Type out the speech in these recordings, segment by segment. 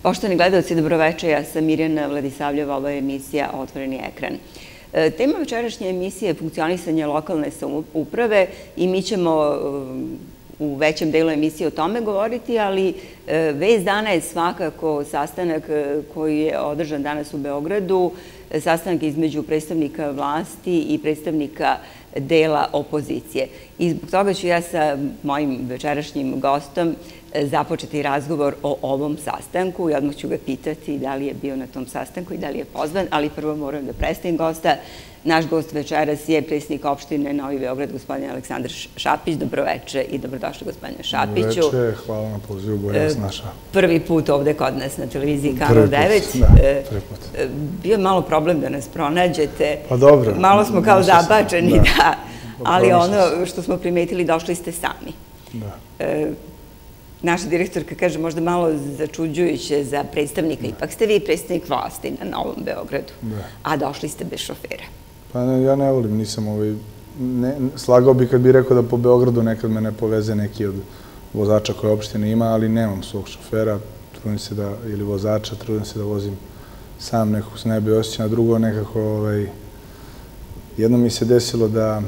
Poštovani gledalci, dobroveče, ja sam Mirjana Vladisavljeva, ovo je emisija Otvoreni ekran. Tema večerašnje emisije je funkcionisanje lokalne samouprave i mi ćemo u većem delu emisije o tome govoriti, ali vest dana je svakako sastanak koji je održan danas u Beogradu, sastanak između predstavnika vlasti i predstavnika dela opozicije. I zbog toga ću ja sa mojim večerašnjim gostom započeti razgovor o ovom sastanku i odmah ću ga pitati da li je bio na tom sastanku i da li je pozvan, ali prvo moram da predstavim gosta. Naš gost večeras je predsjednik opštine Novi Beograd, gospodin Aleksandar Šapić. Dobroveče i dobrodošli, gospodine Šapiću. Dobroveče, hvala na pozivu, bolje vas našao. Prvi put ovde kod nas na televiziji Kanal 9. Prvi put. Bio je malo problem da nas pronađete. Pa dobro. Malo smo kao zabačeni, da. Ali ono što smo primetili, došli ste sami. Da. Naša direktorka kaže možda malo začuđujuće za predstavnika. Ipak ste vi predstavnik vlasti na Novom Beogradu, a došli ste bez šofera. Pa ja ne volim, nisam slagao bi kad bih rekao da po Beogradu nekad me ne poveze neki od vozača koje opština ima, ali nemam svog šofera, trudim se da, ili vozača, trudim se da vozim sam, nekako se najbolje osjećam, a drugo nekako, jedno mi se desilo da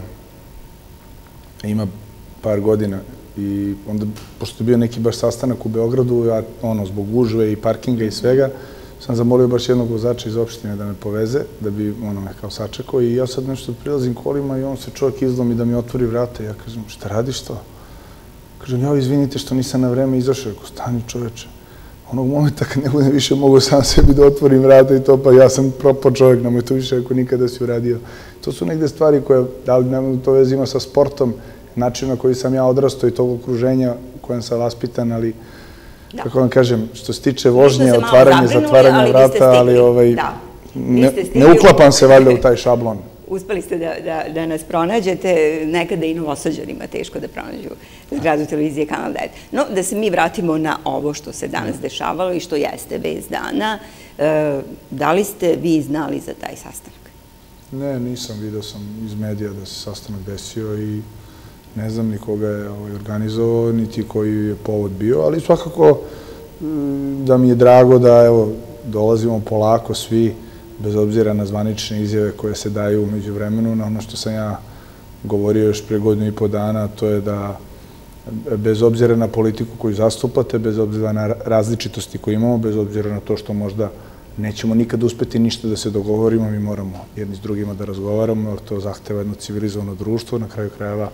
ima par godina i onda, pošto je bio neki baš sastanak u Beogradu, ja, zbog gužve i parkinga i svega, sam zamolio baš jednog vozača iz opštine da me poveze, da bi me kao sačekao i ja sad nešto prilazim kolima i on se čovjek izlomi da mi otvori vrata i ja kažem, šta radiš to? Kažem, ja, izvinite što nisam na vreme izašao, ako stani čoveče. Onog momenta kad ne budem više mogu sam sebi da otvorim vrata i to, pa ja sam propao čovjek, nemoj to više ako nikada si uradio. To su negde stvari koje, da li nema to veze ima sa sportom, način na koji sam ja odrastao i tog okruženja u kojem sam vaspitan, ali kako vam kažem, što se tiče vožnje, otvaranje, zatvaranje vrata, ali ne uklapam se valjda u taj šablon. Uspeli ste da nas pronađete, nekada i Novosađanima teško da pronađu zgradu televizije Kanal 9. No, da se mi vratimo na ovo što se danas dešavalo i što jeste vest dana. Da li ste vi znali za taj sastanak? Ne, nisam, vidio sam iz medija da se sastanak desio i ne znam ni koga je organizovao, niti koji je povod bio, ali svakako da mi je drago da, evo, dolazimo polako svi, bez obzira na zvanične izjave koje se daju umeđu vremenu, na ono što sam ja govorio još pre godinu i po dana, to je da bez obzira na politiku koju zastupate, bez obzira na različitosti koje imamo, bez obzira na to što možda nećemo nikad uspeti ništa da se dogovorimo, mi moramo jedni s drugima da razgovaramo, jer to zahteva jedno civilizovano društvo, na kraju krajeva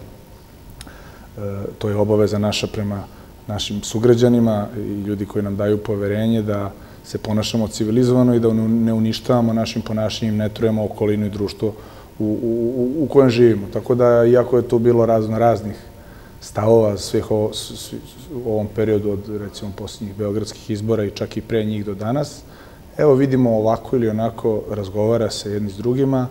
to je obaveza naša prema našim sugrađanima i ljudi koji nam daju poverenje da se ponašamo civilizovano i da ne uništavamo našim ponašanjem, ne trujemo okolinu i društvo u kojem živimo. Tako da, iako je tu bilo raznih stavova u ovom periodu od, recimo, posljednjih beogradskih izbora i čak i pre njih do danas, evo vidimo ovako ili onako razgovara se jedni s drugima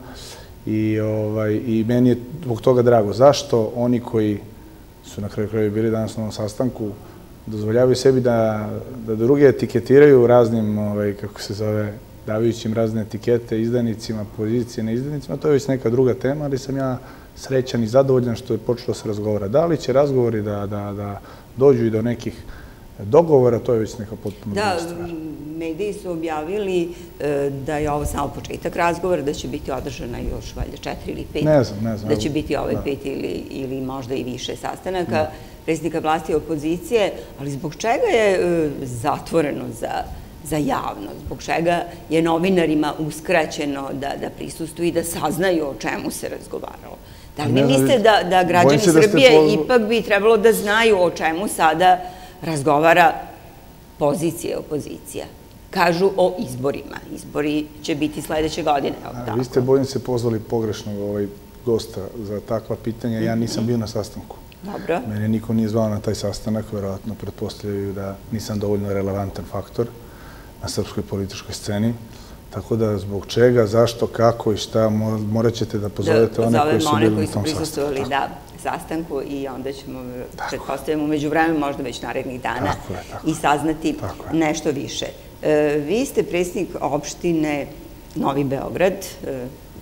i meni je zbog toga drago. Zašto oni koji su na kraju krajeva bili danas na ovom sastanku dozvoljavaju sebi da druge etiketiraju raznim, kako se zove, dajući im razne etikete, izdajnicima, pozicije, neizdajnicima, to je već neka druga tema, ali sam ja srećan i zadovoljan što je počelo se razgovara. Da li će razgovori da dođu i do nekih dogovora, to je već neka potpuno druga stvar. Da, mediji su objavili da je ovo samo početak razgovora, da će biti održana još valjda 4 ili 5. Ne znam. Da će biti 5 ili možda i više sastanaka predsjednika vlasti i opozicije, ali zbog čega je zatvoreno za javnost? Zbog čega je novinarima uskraćeno da prisustuju i da saznaju o čemu se razgovaralo? Da li vi mislite da građani Srbije ipak bi trebalo da znaju o čemu sada razgovara pozicija i opozicija? Kažu o izborima. Izbori će biti sledeće godine. Vi ste, bojim se, pozvali pogrešnog gosta za takva pitanja. Ja nisam bio na sastanku. Dobro. Mene niko nije zvao na taj sastanak, verovatno pretpostavljaju da nisam dovoljno relevantan faktor na srpskoj političkoj sceni. Tako da zbog čega, zašto, kako i šta, morat ćete da pozovete one koji su bili na tom sastanku. Koji su prisustvovali, sastanku i onda ćemo, pretpostavljamo, umeđu vremenu, možda već narednih dana i saznati nešto više. Vi ste predsjednik opštine Novi Beograd,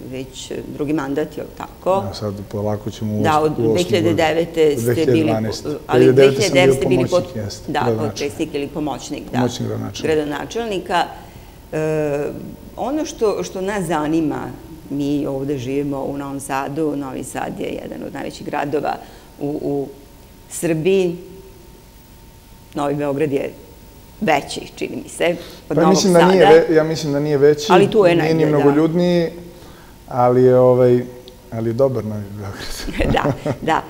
već drugi mandat, je li tako? Da, sad polako ćemo u 8. Da, od 2009. ste bili... 2012. Ali 2009. ste bili potpredsjednik ili pomoćnik gradonačelnika. Ono što nas zanima, mi ovde živimo u Novom Sadu, Novi Sad je jedan od najvećih gradova u Srbiji, Novi Beograd je veći, čini mi se, od Novog Sada. Ja mislim da nije veći, nije ni mnogoljudniji, ali je dobar Novi Beograd. Da.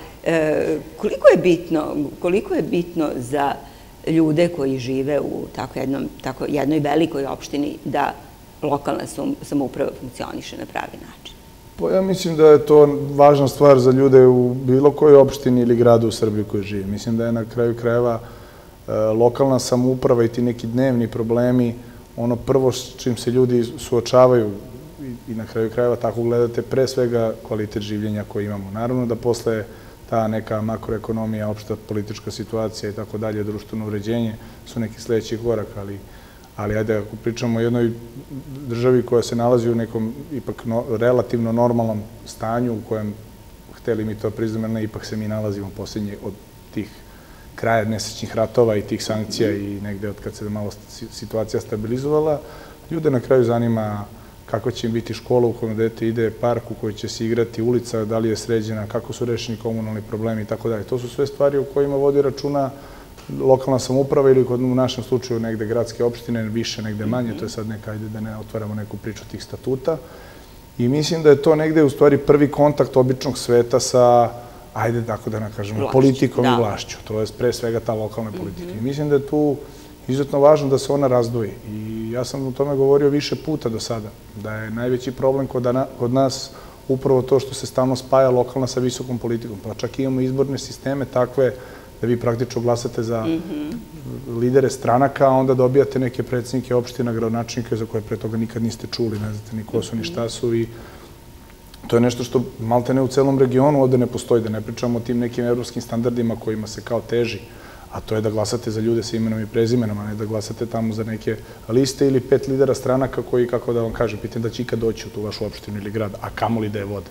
Koliko je bitno za ljude koji žive u tako jednoj velikoj opštini da lokalna samouprava funkcioniše na pravi način? Ja mislim da je to važna stvar za ljude u bilo kojoj opštini ili gradu u Srbiji koji žive. Mislim da je na kraju krajeva lokalna samouprava i ti neki dnevni problemi ono prvo s čim se ljudi suočavaju i na kraju krajeva tako gledate pre svega kvalitet življenja koji imamo. Naravno da posle ta neka makroekonomija, opšta politička situacija i tako dalje, društveno uređenje su neki sledeći korak, ali ajde, ako pričamo o jednoj državi koja se nalazi u nekom ipak relativno normalnom stanju u kojem, hteli mi to priznamo, ipak se mi nalazimo posljednje od tih kraja nesrećnih ratova i tih sankcija i negde od kad se malo situacija stabilizovala, ljude na kraju zanima kako će im biti škola u kojoj dete ide, park u kojoj će se igrati, ulica, da li je sređena, kako su rešeni komunalni problemi i tako dalje. To su sve stvari u kojima vodi računa lokalna samouprava ili u našem slučaju negde gradske opštine, više, negde manje, to je sad neka, ajde da ne otvaramo neku priču tih statuta. I mislim da je to negde u stvari prvi kontakt običnog sveta sa, ajde tako da nakažemo, politikom i vlašću. To je pre svega ta lokalna politika. I mislim da je tu izuzetno važno da se ona razdvoji. I ja sam o tome govorio više puta do sada, da je najveći problem kod nas upravo to što se stalno spaja lokalna sa visokom politikom. Pa čak imamo izborne sisteme takve da vi praktično glasate za lidere stranaka, a onda dobijate neke predsjednike opština, gradonačelnike za koje pre toga nikad niste čuli, ne znate ni ko su, ni šta su i to je nešto što malte ne u celom regionu ovde ne postoji, da ne pričamo o tim nekim evropskim standardima kojima se kao teži, a to je da glasate za ljude sa imenom i prezimenom, a ne da glasate tamo za neke liste ili 5 lidera stranaka koji, kako da vam kažem, pitam da će ikad doći u tu vašu opštinu ili grad, a kamoli da je vode.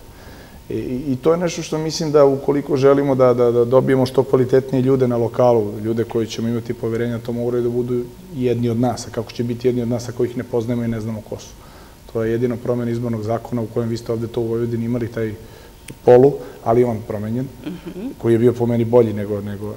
I to je nešto što mislim da ukoliko želimo da dobijemo što kvalitetnije ljude na lokalu, ljude koji ćemo imati poverenja, to moraju da budu jedni od nas. A kako će biti jedni od nas ako ih ne poznajemo i ne znamo ko su? To je jedino promjena izbornog zakona u kojem vi ste ovde to u Vojvodini imali taj polu, ali on promenjen, koji je bio po meni bolji nego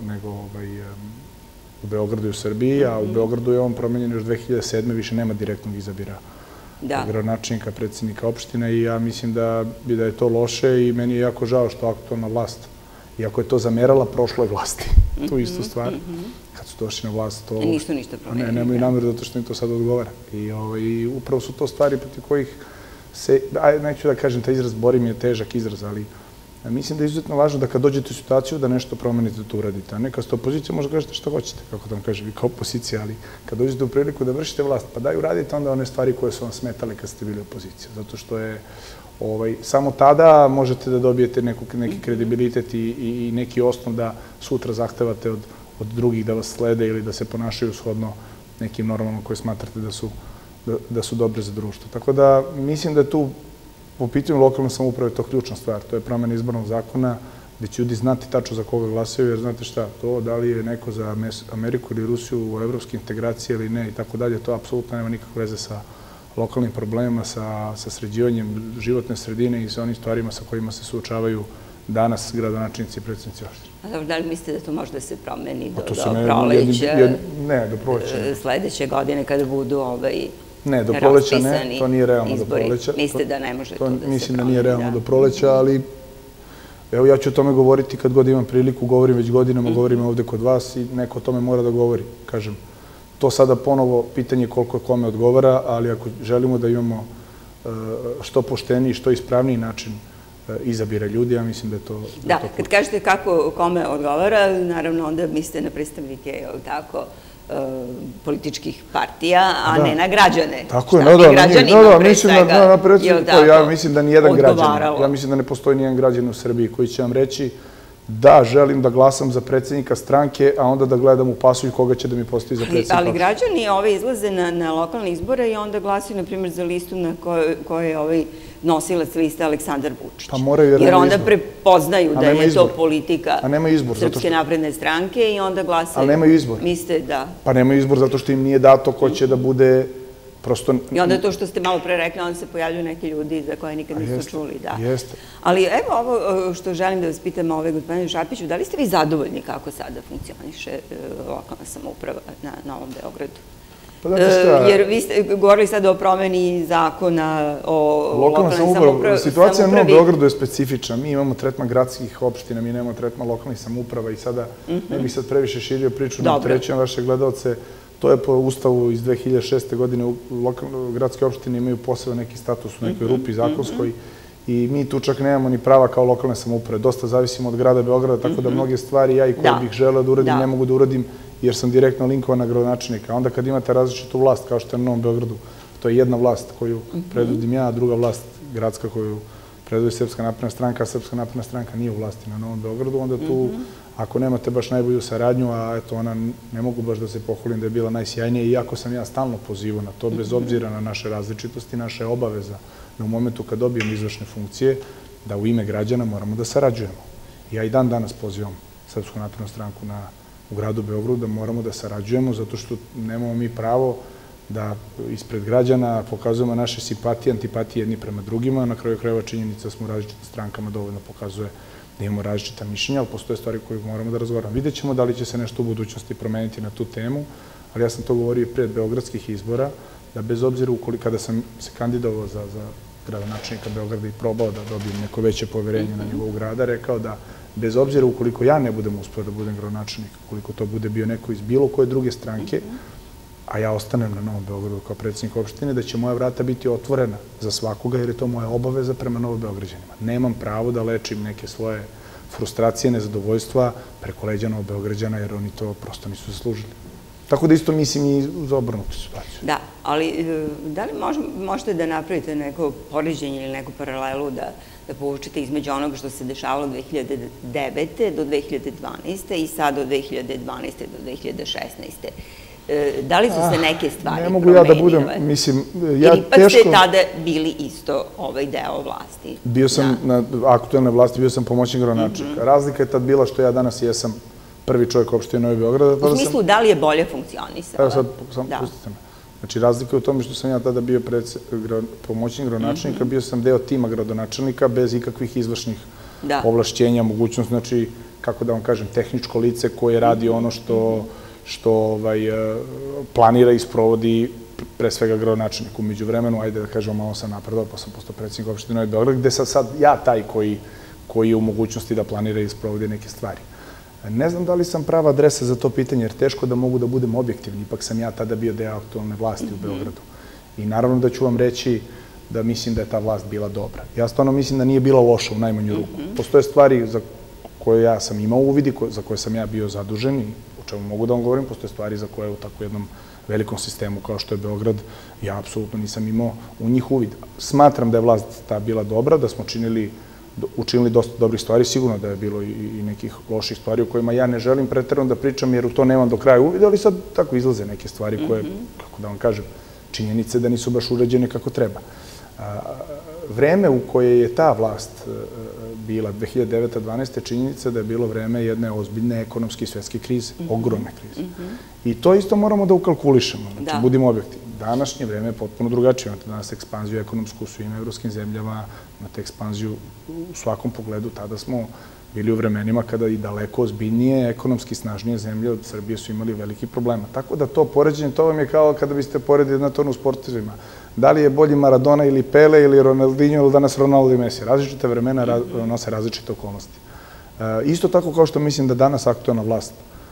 u Beogradu i u Srbiji, a u Beogradu je on promenjen još 2007. više nema direktnog izabira gradonačelnika, predsjednika opštine i ja mislim da je to loše i meni je jako žao što aktualna vlast, iako je to zamerala prošloj vlasti, tu istu stvar, kad su došli na vlast, to... Ništa promenili. Ne, nemaju namjeru zato što im to sad odgovara. I upravo su to stvari protiv kojih se, neću da kažem, taj izraz bori mi je težak izraz, ali mislim da je izuzetno važno da kad dođete u situaciju da nešto promenite, da to uradite. A ne kad ste opozicija, možda kažete što hoćete, kako da vam kažem, vi kao opozicija, ali kad dođete u priliku da vršite vlast, pa daj uradite onda one stvari koje su vam smetale kad ste bili opozicija. Zato što je samo tada možete da dobijete neki kredibilitet i neki osnov da sutra zahtevate od drugih da vas slede ili da se ponašaju shodno nekim normama koje smatrate da su dobre za društvo. Tako da mislim da je tu po pitanju lokalne samouprave to ključna stvar. To je promjena izbornog zakona gde će ljudi znati tačno za koga glasaju, jer znate šta, to da li je neko za Ameriku ili Rusiju u evropske integracije ili ne i tako dalje, to apsolutno nema nikakve veze sa lokalnim problemima, sa sređivanjem životne sredine i sa onim stvarima sa kojima se suočavaju danas gradonačelnici i predsjednici opštine. Da li mislite da to može da se promeni do proleća? Ne, do proleća. Sledeće godine kada budu ne, do proleća ne, to nije realno do proleća. Mislite da ne može to da se promeni? Mislim da nije realno do proleća, ali evo ja ću o tome govoriti kad god imam priliku, govorim već godinama, govorim ovde kod vas i neko o tome mora da govori. Kažem, to sada ponovo pitanje koliko kome odgovara, ali ako želimo da imamo što pošteniji, što ispravniji način izabira ljudi, ja mislim da je to... Da, kad kažete kako kome odgovara, naravno onda mislite na predstavnike, tako, političkih partija, a ne na građane. Tako je, ja mislim da nijedan građanin, ja mislim da ne postoji nijedan građanin u Srbiji koji će vam reći da želim da glasam za predsjednika stranke, a onda da gledam u pasulj koga će da mi postavi za predsjednika. Ali građani izlaze na lokalne izbore i onda glasaju, na primjer, za listu na kojoj je nosilac liste Aleksandar Vučić. Pa moraju jer onda prepoznaju da je to politika Srpske napredne stranke i onda glasaju. Ali nemaju izbor. Mislite da... Pa nemaju izbor zato što im nije dato ko će da bude... I onda je to što ste malo pre rekli, onda se pojavljuju neki ljudi za koje nikad nisu čuli. Jeste. Ali evo ovo što želim da vas pitam, gospodine Šapiću, da li ste vi zadovoljni kako sada funkcioniše lokalna samouprava na Novom Beogradu? Jer vi ste govorili sada o promeni zakona o lokalnoj samoupravi. Situacija na Novom Beogradu je specifična. Mi imamo tretman gradskih opština, mi nemamo tretman lokalnih samouprava i sada ne bih sad previše širio priču, ne opterećujem vaše gledalce. To je po ustavu iz 2006. godine, gradske opštine imaju posebno neki status u nekoj rupi zakonskoj i mi tu čak nemamo ni prava kao lokalne samouprave. Dosta zavisimo od grada Beograda, tako da mnoge stvari ja i koje bih želeo da uradim ne mogu da uradim jer sam direktno linkovan na gradonačelnika. Onda kad imate različitu vlast kao što je na Novom Beogradu, to je jedna vlast koju predvodim ja, a druga vlast gradska koju predvodi Srpska napredna stranka, a Srpska napredna stranka nije u vlasti na Novom Beogradu, onda tu ako nemate baš najbolju saradnju, a eto ona ne mogu baš da se pohvalim da je bila najsjajnija, iako sam ja stalno pozivao na to, bez obzira na naše različitosti, naša je obaveza da u momentu kad dobijemo izvršne funkcije, da u ime građana moramo da sarađujemo. Ja i dan danas pozivam Srpsku naprednu stranku u gradu Beogradu da moramo da sarađujemo, zato što nemamo mi pravo da ispred građana pokazujemo naše simpatije, antipatije jedni prema drugima. Na kraju krajeva činjenica smo u različitim strankama dovoljno pokazuje da imamo različita mišljenja, ali postoje stvari koje moramo da razgovaramo. Vidjet ćemo da li će se nešto u budućnosti promeniti na tu temu, ali ja sam to govorio i pred beogradskih izbora, da bez obzira kada sam se kandidovao za gradonačelnika Beograda i probao da dobijem neko veće poverenje na nivou grada, rekao da bez obzira ukoliko ja ne budem uspeo da budem gradonačelnik, ukoliko to bude bio neko iz bilo koje druge stranke, a ja ostanem na Novom Beogradu kao predsjednik opštine, da će moja vrata biti otvorena za svakoga, jer je to moja obaveza prema Novobeograđanima. Nemam pravo da lečim neke svoje frustracije, nezadovoljstva preko leđa Novobeograđana, jer oni to prosto nisu zaslužili. Tako da isto mislim i za obrnutu situaciju. Da, ali da li možete da napravite neko poređenje ili neku paralelu da povučete između onoga što se dešavalo 2009. do 2012. i sad od 2012. do 2016. Da li su se neke stvari promenile? Ne mogu ja da budem, mislim, ja teško... Ili ipak ste tada bili isto ovaj deo vlasti? Bio sam na aktuelnoj vlasti, bio sam pomoćnik gradonačelnika. Razlika je tad bila što ja danas jesam prvi čovjek opštine Novi Beograd. U smislu, da li je bolje funkcionisala? Evo sad, samo pustite me. Znači, razlika je u tome što sam ja tada bio pomoćnik gradonačelnika, bio sam deo tima gradonačelnika bez ikakvih izvršnih ovlašćenja, mogućnost, znači, kako da vam kažem, tehničko lice koje radi ono što planira i sprovodi pre svega gradonačelnik. Umeđu vremenu, ajde da kažem, malo sam napredao, pa sam postao predsjednik opštine Novi Beograd, gde sam sad ja taj koji je u mogućnosti da planira i sprovodi neke stvari. Ne znam da li sam prava adresa za to pitanje, jer teško da mogu da budem objektivni. Ipak sam ja tada bio deo aktualne vlasti u Beogradu. I naravno da ću vam reći da mislim da je ta vlast bila dobra. Ja stvarno mislim da nije bila loša u najmanju ruku. Postoje stvari za koje ja sam imao uvid i za koje sam ja bio zadužen i o čemu mogu da vam govorim. Postoje stvari za koje u tako jednom velikom sistemu kao što je Beograd ja apsolutno nisam imao u njih uvid. Smatram da je vlast ta bila dobra, da smo učinili dosta dobrih stvari, sigurno da je bilo i nekih loših stvari o kojima ja ne želim preterano da pričam jer u to nemam do kraja uvida, ali sad tako izlaze neke stvari koje, kako da vam kažem, činjenice da nisu baš urađene kako treba. Vreme u koje je ta vlast bila, 2009-2012, činjenica da je bilo vreme jedne ozbiljne ekonomske i svetske krize, ogromne krize. I to isto moramo da ukalkulišemo, znači budimo objektivni. Današnje vreme je potpuno drugačije. Imate danas ekspanziju ekonomsku u svim evropskim zemljama, imate ekspanziju u svakom pogledu. Tada smo bili u vremenima kada i daleko ozbiljnije, ekonomski snažnije zemlje od Srbije su imali veliki problema. Tako da to poređenje, to vam je kao kada biste poredili na tonu u sportovima. Da li je bolji Maradona ili Pele ili Ronaldinho ili danas Ronaldo i Messi. Različite vremena nose različite okolnosti. Isto tako kao što mislim da danas aktualna vlast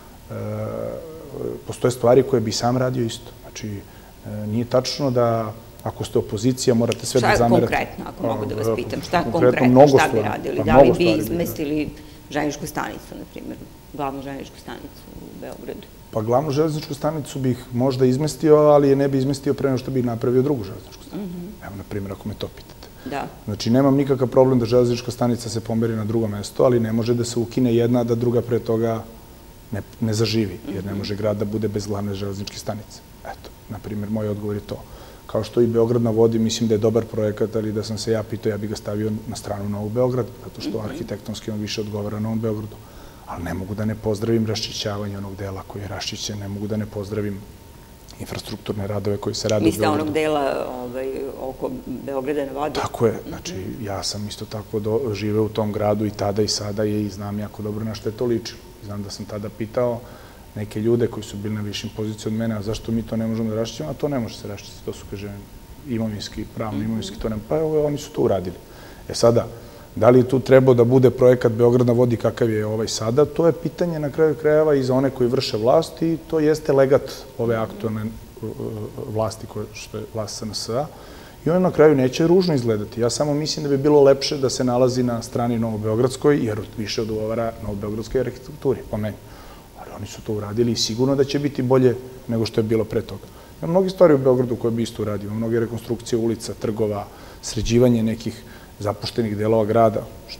postoje stvari koje bi sam radio isto. Znači, nije tačno da ako ste opozicija morate sve da zamerate. Šta je konkretno, ako mogu da vas pitam? Šta konkretno, šta bi radili? Da li bi izmestili željezničku stanicu, na primjer, glavnu željezničku stanicu u Beogradu? Pa glavnu željezničku stanicu bih možda izmestio, ali je ne bi izmestio pre nego što bih napravio drugu željezničku stanicu. Evo, na primjer, ako me to pitate. Znači, nemam nikakav problem da železnička stanica se pomeri na drugo mesto, ali ne može da se ukine jedna, da druga pre toga ne zaživi, jer ne može grad da bude bez glavne železničke stanice. Eto, na primjer, moj odgovor je to. Kao što i Beograd na vodi, mislim da je dobar projekat, ali da sam se ja pitao, ja bih ga stavio na stranu Novog Beograda, zato što arhitektonski on više odgovara Novom Beogradu. Ali ne mogu da ne pozdravim raščišćavanje onog dela koji je raščišćen, ne mogu da ne pozdravim infrastrukturne radove koji se rade u Beogradu. Misle onog dela oko Beograda na vodi? Tako je. Znači, ja sam isto tako živeo u tom gradu i tada i sada i znam jako dobro na što je to ličilo. Znam da sam tada pitao neke ljude koji su bili na višim pozicijama od mene, a zašto mi to ne možemo da raščišćimo, a to ne može se raščišćiti, to su, kaže, imovinski, pravno imovinski, to ne, pa oni su to uradili. Sada, da li tu trebao da bude projekat Beograd na vodi kakav je ovaj sada, to je pitanje na kraju krajeva i za one koji vrše vlast i to jeste legat ove aktualne vlasti, što je vlast SNS-a, i ono na kraju neće ružno izgledati. Ja samo mislim da bi bilo lepše da se nalazi na strani Novobeogradskoj, jer više odgovara Novobeogradskoj arhitekturi, po meni. Ali oni su to uradili i sigurno da će biti bolje nego što je bilo pre toga. Ima mnogi stvari u Beogradu koje bi isto uradio, mnoge rekonstrukcije ulica, trgova, sređivanje nekih zapuštenih delova grada,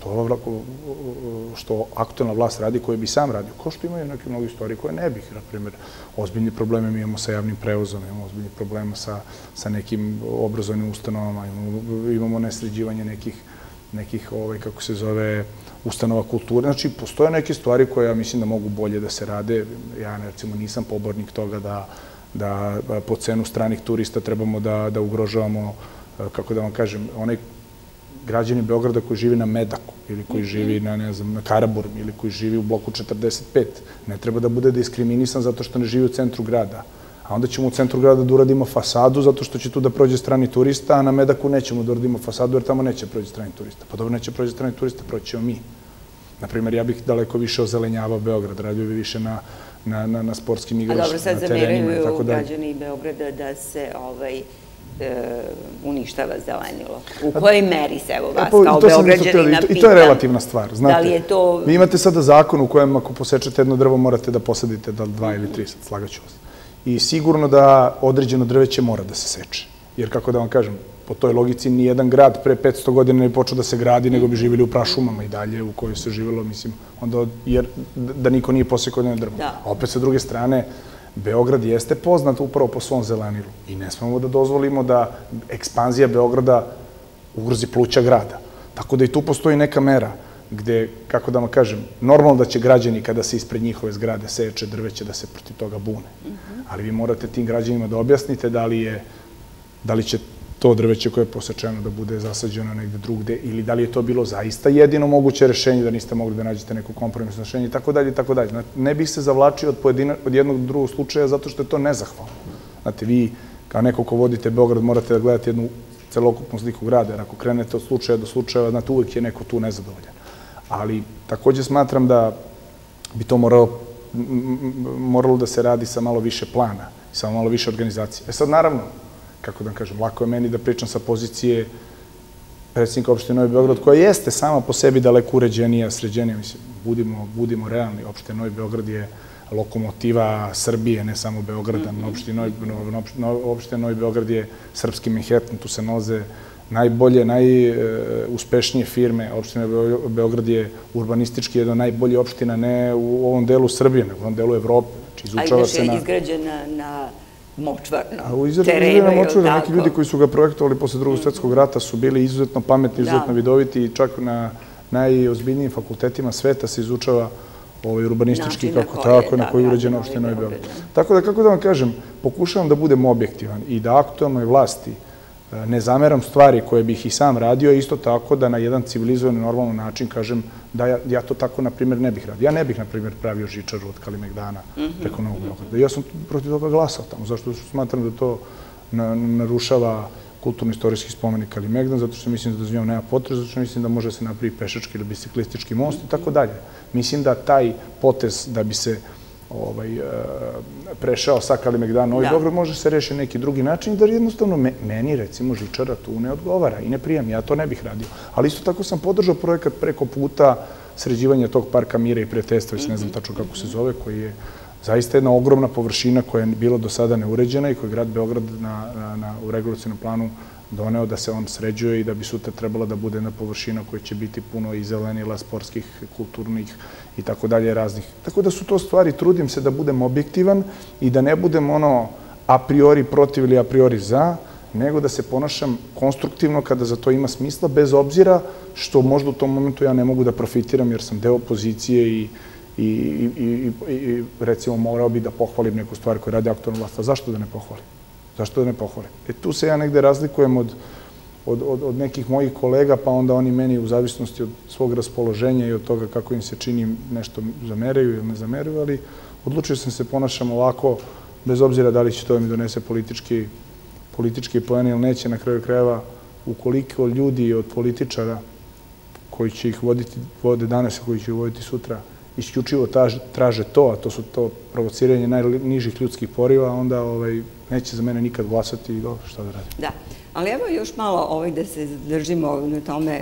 što aktualna vlast radi, koje bi sam radio, kao što imaju neke mnogi stvari koje ne bih. Na primjer, ozbiljni probleme mi imamo sa javnim prevozom, imamo ozbiljni problema sa nekim obrazovnim ustanovama, imamo nesređivanje nekih, kako se zove, ustanova kulture. Znači, postoje neke stvari koje ja mislim da mogu bolje da se rade. Ja, recimo, nisam pobornik toga da po cenu stranih turista trebamo da ugrožavamo, kako da vam kažem, onaj građani Beograda koji živi na Medaku ili koji živi na Karaburmi ili koji živi u bloku 45, ne treba da bude diskriminisan zato što ne živi u centru grada. A onda ćemo u centru grada da uradimo fasadu zato što će tu da prođe strani turista, a na Medaku nećemo da uradimo fasadu jer tamo neće prođe strani turista. Pa dobro, neće prođe strani turista, proći ćemo mi. Naprimer, ja bih daleko više ozelenjavao Beograd, radio bi više na sportskim igralištima, na terenima i tako dalje. A dobro, sad zameraju građani Beograda da se uništava zelenilo. U kojoj meri se, evo vas, kao Beograđanina pitam? I to je relativna stvar, znate. Da li je to... Vi imate sada zakon u kojem ako posečete jedno drvo morate da posadite da 2 ili 3, sad slagaću vas. I sigurno da određeno drveće mora da se seče. Jer, kako da vam kažem, po toj logici nijedan grad pre 500 godina ne bi počeo da se gradi, nego bi živjeli u prašumama i dalje u kojoj se živjelo, mislim, onda, jer da niko nije posekao jedno drvo. A opet, sa druge strane, Beograd jeste poznat upravo po svom zelenilu i ne smemo da dozvolimo da ekspanzija Beograda ugrozi pluća grada. Tako da i tu postoji neka mera gde, kako da vam kažem, normalno da će građani kada se ispred njihove zgrade seče drveće da se protiv toga bune. Ali vi morate tim građanima da objasnite da li će to drveće koje je posečeno da bude zasađeno negde drugde ili da li je to bilo zaista jedino moguće rešenje, da niste mogli da nađete neko kompromisno rešenje i tako dalje i tako dalje. Ne bih se zavlačio od jednog do drugog slučaja zato što je to nezahvalno. Znate, vi kao neko ko vodite Beograd morate da gledate jednu celokupnu sliku grada, jer ako krenete od slučaja do slučaja, znate, uvek je neko tu nezadovoljan. Ali takođe smatram da bi to moralo da se radi sa malo više plana i sa malo više organizacije. Sad, naravno, kako da vam kažem, lako je meni da pričam sa pozicije predsjednika opštine Novi Beograd, koja jeste sama po sebi daleko uređenija, sređenija. Mislim, budimo realni, opština Novi Beograd je lokomotiva Srbije, ne samo Beograda. Opština Novi Beograd je srpski Manhattan, tu se nalaze najbolje, najuspešnije firme. Opština Beograd je urbanistički jedna najbolja opština, ne u ovom delu Srbije, nego u ovom delu Evrope. A inače je izgrađena na močvarno terenu, ili tako? Neki ljudi koji su ga projektovali posle Drugog svjetskog rata su bili izuzetno pametni, izuzetno vidoviti i čak na najozbiljnijim fakultetima sveta se izučava urbanistički, kako tako, na koji je uređena opština Novi Beograd. Tako da, kako da vam kažem, pokušavam da budem objektivan i da aktualnoj vlasti ne zameram stvari koje bih i sam radio, isto tako da na jedan civilizovan i normalan način kažem da ja to tako, na primjer, ne bih radio. Ja ne bih, na primjer, pravio žičaru od Kalemegdana preko Novog Beograda. Ja sam protiv toga glasao tamo, zašto smatram da to narušava kulturno-istorijski spomenik Kalemegdan, zato što mislim da za njom nema potrebe, zato što mislim da može se napraviti pešački ili biciklistički most i tako dalje. Mislim da taj potez da bi se prešao sa Kalemegdana Novi Beograd može se rešiti neki drugi način, da jednostavno meni, recimo, žičara tu ne odgovara i ne prijam, ja to ne bih radio. Ali isto tako sam podržao projekat preko puta sređivanja tog parka Mira i prijateljstva, ne znam tačno kako se zove, koji je zaista jedna ogromna površina koja je bila do sada neuređena i koju je grad Beograd u regulacionom planu doneo da se on sređuje i da bi sutra trebala da bude jedna površina koja će biti puno i zelenila, sportskih, kulturnih i tako dalje raznih. Tako da su to stvari, trudim se da budem objektivan i da ne budem ono a priori protiv ili a priori za, nego da se ponašam konstruktivno kada za to ima smisla, bez obzira što možda u tom momentu ja ne mogu da profitiram jer sam deo opozicije i recimo morao bi da pohvalim neku stvar koju radi aktualna vlast. A zašto da ne pohvalim? Zašto da ne pohvalim? Tu se ja negde razlikujem od nekih mojih kolega, pa onda oni meni u zavisnosti od svog raspoloženja i od toga kako im se čini nešto zameraju ili ne zameraju, ali odlučio sam se ponašam ovako, bez obzira da li će to mi donese politički poen ili neće, na kraju krajeva, ukoliko ljudi od političara koji će ih vode danas i koji će ih voditi sutra, isključivo traže to, a to su to provociranje najnižih ljudskih poriva, onda neće za mene nikad glasati i dobro, šta da radim. Da, ali evo još malo da se zadržimo na tome,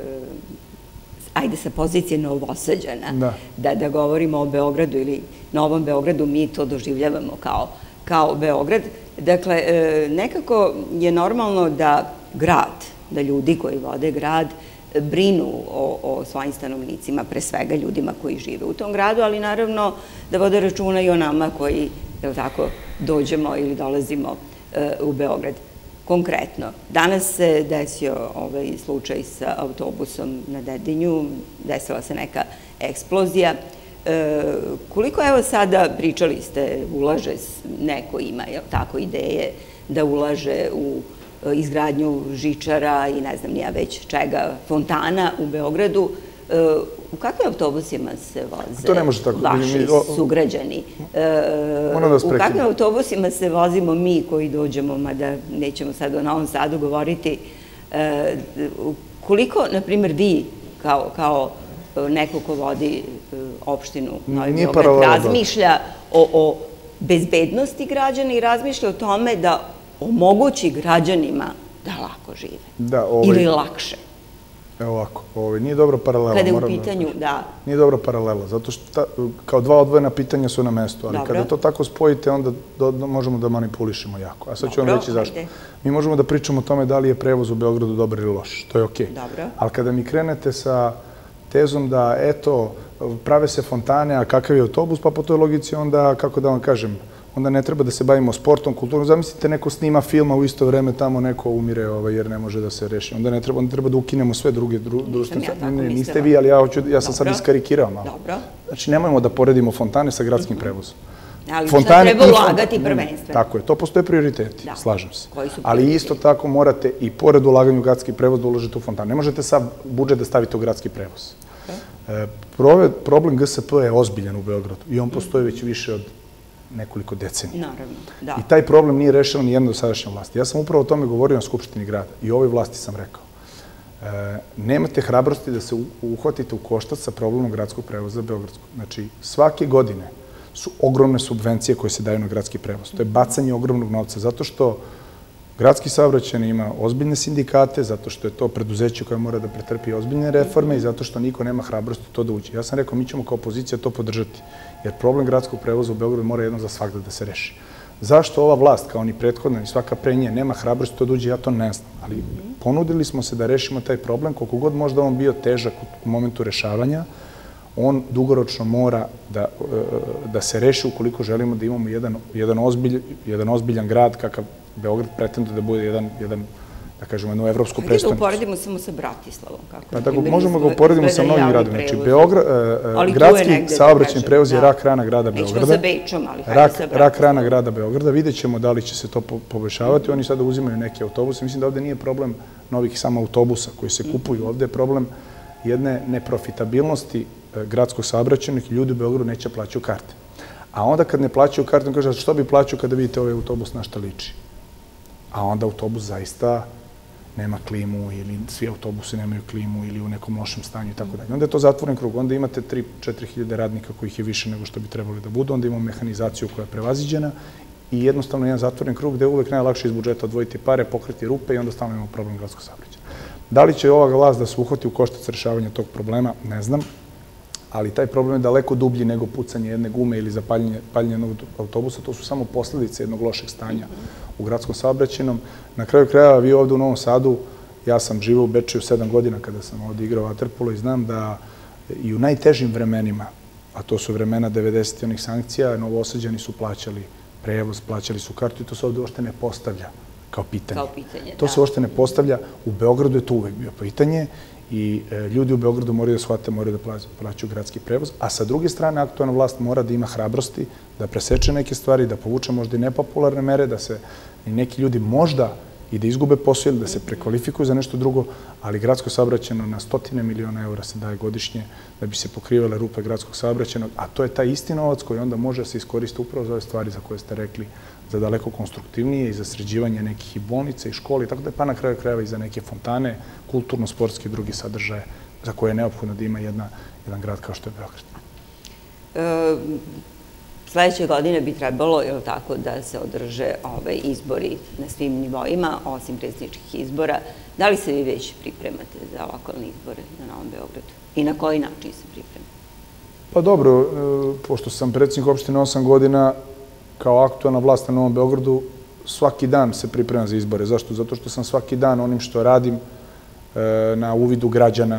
ajde sa pozicije Novosađana, da govorimo o Beogradu ili Novom Beogradu, mi to doživljavamo kao Beograd. Dakle, nekako je normalno da grad, da ljudi koji vode grad brinu o svojim stanovnicima, pre svega ljudima koji žive u tom gradu, ali naravno da vode računa i o nama koji, je li tako, dođemo ili dolazimo u Beograd. Konkretno, danas se desio ovaj slučaj sa autobusom na Dedinju, desila se neka eksplozija. Koliko, evo sada, pričali ste, ulaže, neko ima, je li tako, ideje da ulaže u izgradnju žičara i ne znam nija već čega, fontana u Beogradu. U kakvim autobusima se voze vaši sugrađani? U kakvim autobusima se vozimo mi koji dođemo, mada nećemo sad o Novom Sadu govoriti. Koliko, na primjer, vi kao neko ko vodi opštinu Novi Beograd razmišlja o bezbednosti građana i razmišlja o tome da omogući građanima da lako žive ili lakše? Evo ovako, nije dobro paralela. Kada je u pitanju, da. Nije dobro paralela, zato što kao dva odvojena pitanja su na mestu, ali kada to tako spojite, onda možemo da manipulišemo jako. A sad ću vam reći zašto. Mi možemo da pričamo o tome da li je prevoz u Beogradu dobar ili loš, to je okej. Ali kada mi krenete sa tezom da, eto, prave se fontane, a kakav je autobus, pa po toj logici onda, kako da vam kažem, onda ne treba da se bavimo sportom, kulturom. Zamislite, neko snima filma u isto vreme, tamo neko umire jer ne može da se reši. Onda ne treba da ukinemo sve druge društvene... Niste vi, ali ja sam sad iskarikirao malo. Znači, nemojmo da poredimo fontane sa gradskim prevozom. Ali šta treba ulagati prvenstveno? Tako je, to postoje prioriteti, slažem se. Ali isto tako morate i pored ulaganja u gradski prevoz da uložite u fontane. Ne možete sav budžet da stavite u gradski prevoz. Problem GSP je ozbiljan u Beogradu i on postoji već više od nekoliko decenija. Naravno, da. I taj problem nije rešao ni jedna dosadašnja vlast. Ja sam upravo o tome govorio na Skupštini grada i ovoj vlasti sam rekao. Nemate hrabrosti da se uhvatite u koštac sa problemom gradskog prevoza Beogradskog. Znači, svake godine su ogromne subvencije koje se daju na gradski prevoz. To je bacanje ogromnog novca, zato što gradski saobraćaj ima ozbiljne sindikate, zato što je to preduzeće koje mora da pretrpi ozbiljne reforme i zato što niko nema hrabrosti to da uđe. Ja sam rekao, mi ćemo kao opozicija to podržati, jer problem gradskog prevoza u Beogradu mora jednom za svakda da se reši. Zašto ova vlast, kao ni prethodna, ni svaka pre nje, nema hrabrosti to da uđe, ja to ne znam. Ali ponudili smo se da rešimo taj problem, koliko god možda on bio težak u momentu rešavanja, on dugoročno mora da se reši ukoliko želimo da imamo jedan ozbiljan grad kakav Beograd pretenduje da bude jedan, da kažemo, jednu evropsku prestonicu. Hajde da uporedimo samo sa Bratislavom. Pa tako, možemo ga uporedimo sa mnogim gradovima. Znači, gradski saobraćajni prevoz je rak rana grada Beograda. Nećemo sa Bečom, ali hajde sa Bratislavom. Rak rana grada Beograda. Vidjet ćemo da li će se to poboljšavati. Oni sada uzimaju neke autobuse. Mislim da ovde nije problem novih samo autobusa koji se kupuju. Ovde je problem jedne neprofitabilnosti gradskog saobraćajnih. Ljudi u Beogradu neće plaćaju karte. A onda kad ne plaćaju karte, on kaže, što bi plaćao kada vidite ovaj autobus na šta liči? A onda autobus zaista nema klimu ili svi autobusi nemaju klimu ili u nekom lošem stanju i tako dalje. Onda je to zatvoren krug. Onda imate 3-4 hiljade radnika kojih je više nego što bi trebali da budu. Onda imamo mehanizaciju koja je prevaziđena i jednostavno jedan zatvoren krug gde je uvek najlakše iz budžeta odvojiti pare, pokriti rupe i onda stalno imamo problem gradskog saobraćaja. Da li će ova vlast da se uhvati u koštac rešavanja tog problema, ne znam, ali taj problem je daleko dublji nego pucanje jedne gume ili zapaljenje jednog autobusa. To su samo posledice jednog lošeg stanja u gradskom saobraćajnom. Na kraju krajeva, vi ovde u Novom Sadu, ja sam živeo u Bečeju 7 godina kada sam ovde igrao vaterpolo i znam da i u najtežim vremenima, a to su vremena 90. onih sankcija, Novosađani su plaćali prevoz, plaćali su kartu i to se ovde uopšte ne postavlja kao pitanje. To se uopšte ne postavlja. U Beogradu je to uvek bio pitanje i ljudi u Beogradu moraju da shvate, moraju da plaćaju gradski prevoz, a sa druge strane aktualna vlast mora da ima hrabrosti, da preseče neke stvari, da povuče možda i nepopularne mere, da se neki ljudi možda i da izgube posao ili da se prekvalifikuju za nešto drugo, ali gradsko saobraćajno na 100 miliona eura se daje godišnje da bi se pokrivale rupe gradskog saobraćajnog, a to je taj isti novac koji onda može da se iskoristi upravo za ove stvari za koje ste rekli, za daleko konstruktivnije i za sređivanje nekih i bolnica i školi, tako da je pa na kraju krajeva i za neke fontane, kulturno-sportske i drugi sadržaje za koje je neophodno da ima jedan grad kao što je Beograd. Sledeće godine bi trebalo, je li tako, da se održe izbori na svim nivoima, osim predsjedničkih izbora. Da li se vi već pripremate za lokalne izbore na Novom Beogradu? I na koji način se pripremate? Pa dobro, pošto sam predsjednik opštine 8 godina, kao aktualna vlast na Novom Beogradu, svaki dan se pripremam za izbore. Zašto? Zato što sam svaki dan onim što radim na uvidu građana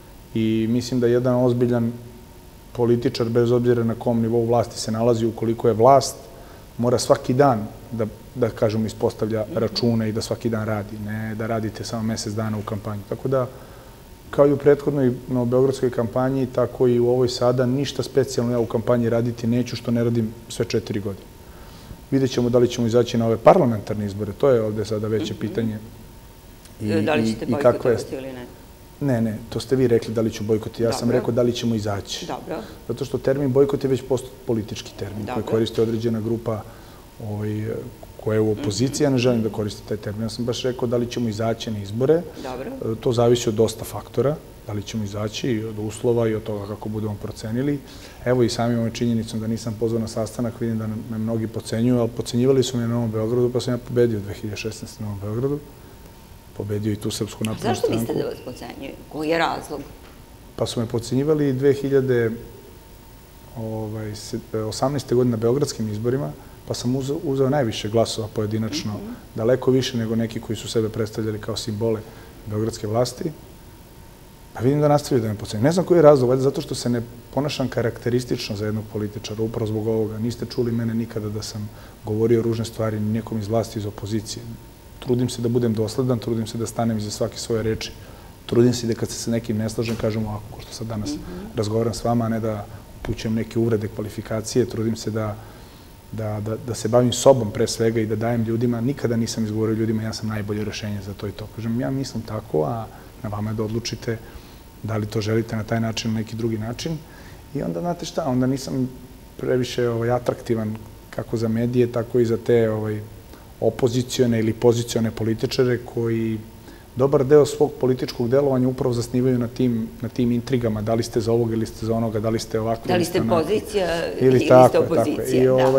i mislim da jedan ozbiljan političar, bez obzira na kom nivou vlasti se nalazi, ukoliko je vlast, mora svaki dan da kažemo, ispostavlja račune i da svaki dan radi, ne da radite samo mesec dana u kampanji. Tako da, kao i u prethodnoj novobeogradskoj kampanji, tako i u ovoj sada, ništa specijalno ja u kampanji raditi neću, što ne radim sve 4 godine. Vidjet ćemo da li ćemo izaći na ove parlamentarne izbore, to je ovde sada veće pitanje. Da li ćete bojkotovati ili ne? Ne, to ste vi rekli da li ću bojkoti. Ja sam rekao da li ćemo izaći. Dobro. Zato što termin bojkot je već politički termin koji koristi određena grupa koja je u opoziciji. Ja ne želim da koristim taj termin. Ja sam baš rekao da li ćemo izaći na izbore. Dobro. To zavisi od dosta faktora. Da li ćemo izaći i od uslova i od toga kako budemo procenili. Evo i samim ovim činjenicom da nisam pozvao na sastanak, vidim da me mnogi pocenjuju, ali pocenjivali su me na Novom Beogradu, pa sam ja pobedio 2016. na Novom Beogradu. Pobedio i tu Srpsku naprednu stranku. Zašto mislite da vas pocenjuju? Koji je razlog? Pa su me pocenjivali 2018. godine na beogradskim izborima, pa sam uzeo najviše glasova pojedinačno, daleko više nego neki koji su sebe predstavljali kao simbole beogradske vlasti. Pa vidim da nastavljaju da me pocenjuju. Ne znam koji je razlog, zato što se ne ponašam karakteristično za jednog političara, upravo zbog ovoga. Niste čuli mene nikada da sam govorio ružne stvari ni nekom iz vlasti, iz opozicije. Trudim se da budem dosledan, trudim se da stanem iza svake svoje reči. Trudim se da kad se sa nekim ne slažem, kažem ovako, ko što sad danas razgovaram s vama, a ne da upućujem neke uvrede, kvalifikacije. Trudim se da se bavim sobom pre svega i da dajem ljudima. Nikada nisam izgovorio ljudima, ja sam najbolje rešenje za to i to. Kažem, ja mislim tako, a na vama je da odlučite da li to želite na taj način ili neki drugi način. I onda, znate šta, onda nisam previše atraktivan kako za medije, tako i za te opozicione ili pozicione političare koji dobar deo svog političkog delovanja upravo zasnivaju na tim intrigama, da li ste za ovoga ili ste za onoga, da li ste ovako... Da li ste pozicija ili ste opozicija, da.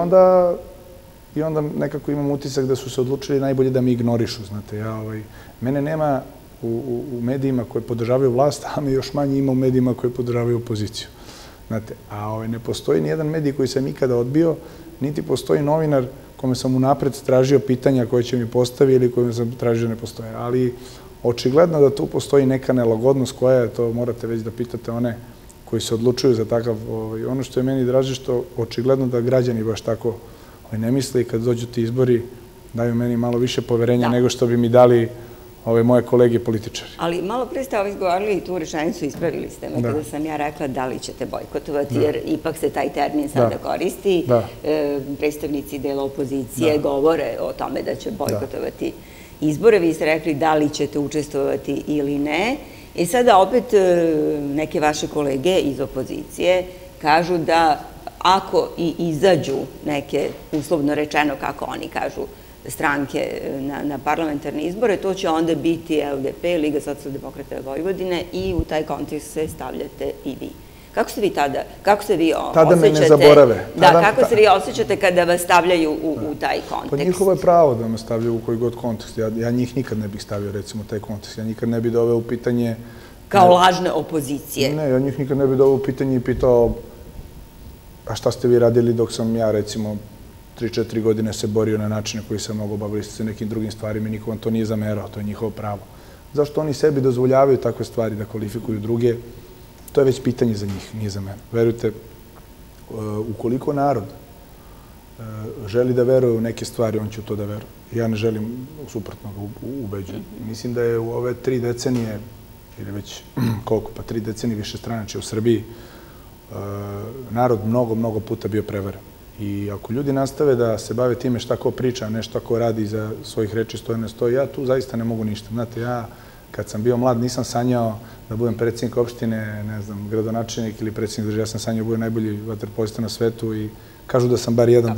I onda nekako imam utisak da su se odlučili najbolje da me ignorišu, znate. Mene nema u medijima koje podržavaju vlast, a me još manje ima u medijima koje podržavaju opoziciju. Znate, a ne postoji nijedan medij koji sam ikada odbio, niti postoji novinar kome sam unapred tražio pitanja koje će mi postavi ili kome sam tražio ne postoje. Ali očigledno da tu postoji neka nelagodnost koja je, to morate već da pitate one koji se odlučuju za takav... Ono što je meni draže, što očigledno da građani baš tako ne misle i kad dođu ti izbori daju meni malo više poverenja nego što bi mi dali ove moje kolege političari. Ali malo pre ste izgovorili i tu rečenicu, ispravili ste me kada sam ja rekla da li ćete bojkotovati, jer ipak se taj termin sada koristi. Predstavnici dela opozicije govore o tome da će bojkotovati izbore. Vi ste rekli da li ćete učestvovati ili ne. I sada opet neke vaše kolege iz opozicije kažu da ako i izađu neke, uslovno rečeno kako oni kažu, stranke na parlamentarne izbore, to će onda biti LDP, Liga socijaldemokrata Vojvodine, i u taj kontekst se stavljate i vi. Kako se vi tada, kako se vi osjećate? Tada me ne zaborave. Da, kako se vi osjećate kada vas stavljaju u taj kontekst? Pa njihovo je pravo da me stavljaju u koji god kontekst. Ja njih nikad ne bih stavio, recimo, taj kontekst. Ja nikad ne bih doveo u pitanje kao lažne opozicije. Ne, ja njih nikad ne bi doveo u pitanje i pitao a šta ste vi radili dok sam ja, recimo, 3-4 godine se borio na načine koji sam mogao baviti se nekim drugim stvarima i niko vam to nije zamerao, to je njihovo pravo. Zašto oni sebi dozvoljavaju takve stvari da kvalifikuju druge, to je već pitanje za njih, nije za mene. Verujte, ukoliko narod želi da veruje u neke stvari, on će u to da veruje. Ja ne želim suprotno ga ubeđujem. Mislim da je u ove 3 decenije, ili već koliko, pa 3 decenije više stranačja u Srbiji, narod mnogo puta bio prevaren. I ako ljudi nastave da se bave time šta ko priča, a ne šta ko radi iza svojih reči stoje na stoji, ja tu zaista ne mogu ništa. Znate, ja kad sam bio mlad nisam sanjao da budem predsjednik opštine, ne znam, gradonačelnik ili predsjednik države, ja sam sanjao da budem najbolji vaterpolista na svetu i kažu da sam bar jedan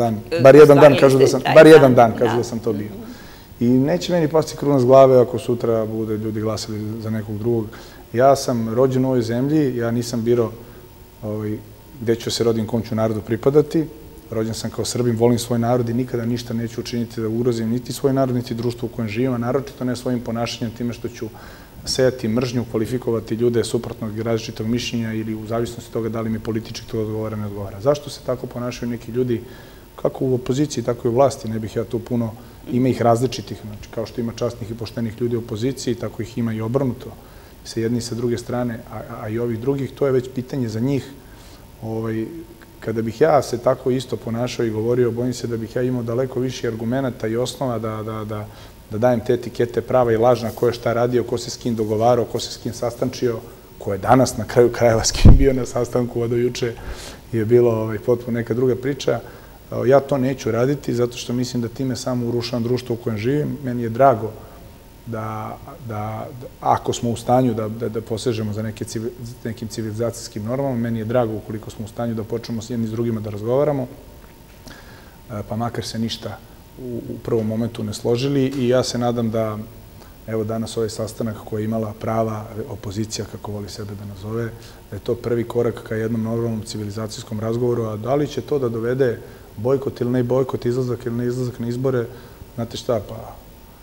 dan kažu da sam to bio. I neće meni pasti kruna s glave ako sutra bude ljudi glasali za nekog drugog. Ja sam rođen u ovoj zemlji, ja nisam birao gde ću se rodim, kom ću narodu pripadati. Rođen sam kao Srbin, volim svoj narod i nikada ništa neću učiniti da ugrozim niti svoj narod, niti društvo u kojem živim, a naročito ne svojim ponašanjem time što ću sejati mržnju, kvalifikovati ljude suprotnog i različitog mišljenja ili u zavisnosti toga da li mi politički to odgovara, ne odgovara. Zašto se tako ponašaju neki ljudi, kako u opoziciji, tako i u vlasti, ne bih ja tu puno, ima ih različitih, znači kao što ima časnih i poštenih ljudi u opoziciji, tako ih ima i obrnuto, sa jedne i sa druge strane, a i ovih drugih, to je već pitanje za njih. Kada bih ja se tako isto ponašao i govorio, bojim se da bih ja imao daleko više argumenta i osnova da dajem te etikete prava i lažna ko je šta radio, ko se s kim dogovarao, ko se s kim sastančio, ko je danas na kraju krajeva s kim bio na sastanku, a do juče je bilo potpuno neka druga priča. Ja to neću raditi zato što mislim da time samo urušavam društvo u kojem živim. Meni je drago da ako smo u stanju da posežemo za nekim civilizacijskim normama, meni je drago ukoliko smo u stanju da počnemo s jednim s drugima da razgovaramo, pa makar se ništa u prvom momentu ne složili i ja se nadam da, evo danas ovaj sastanak koji je imala prava opozicija, kako voli sebe da nazove, da je to prvi korak ka jednom normalnom civilizacijskom razgovoru, a da li će to da dovede bojkot ili ne bojkot, izlazak ili ne izlazak na izbore, znate šta, pa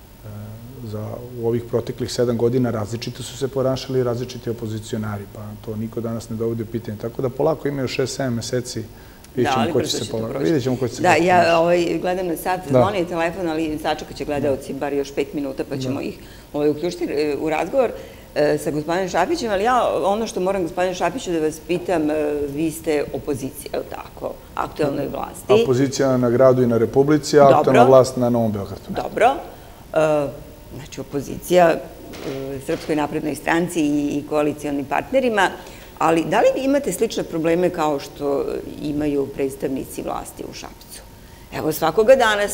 u ovih proteklih 7 godina različito su se ponašali različiti opozicionari, pa to niko danas ne dovodi u pitanje. Tako da polako imaju 6-7 meseci, vidjet ćemo ko će se polako. Da, ja gledam na sat, zvoni je telefon, ali sačekat će gledalci bar još 5 minuta, pa ćemo ih uključiti u razgovor sa gospodinom Šapićem, ali ja ono što moram gospodinu Šapiću da vas pitam, vi ste opozicija, je li tako, aktuelnoj vlasti? Opozicija na gradu i na Republici, a aktuelna vlast na Novom Beogradu. Dobro. Znači opozicija Srpskoj naprednoj stranci i koalicijalnim partnerima, ali da li vi imate slične probleme kao što imaju predstavnici vlasti u Šapcu? Evo, svakoga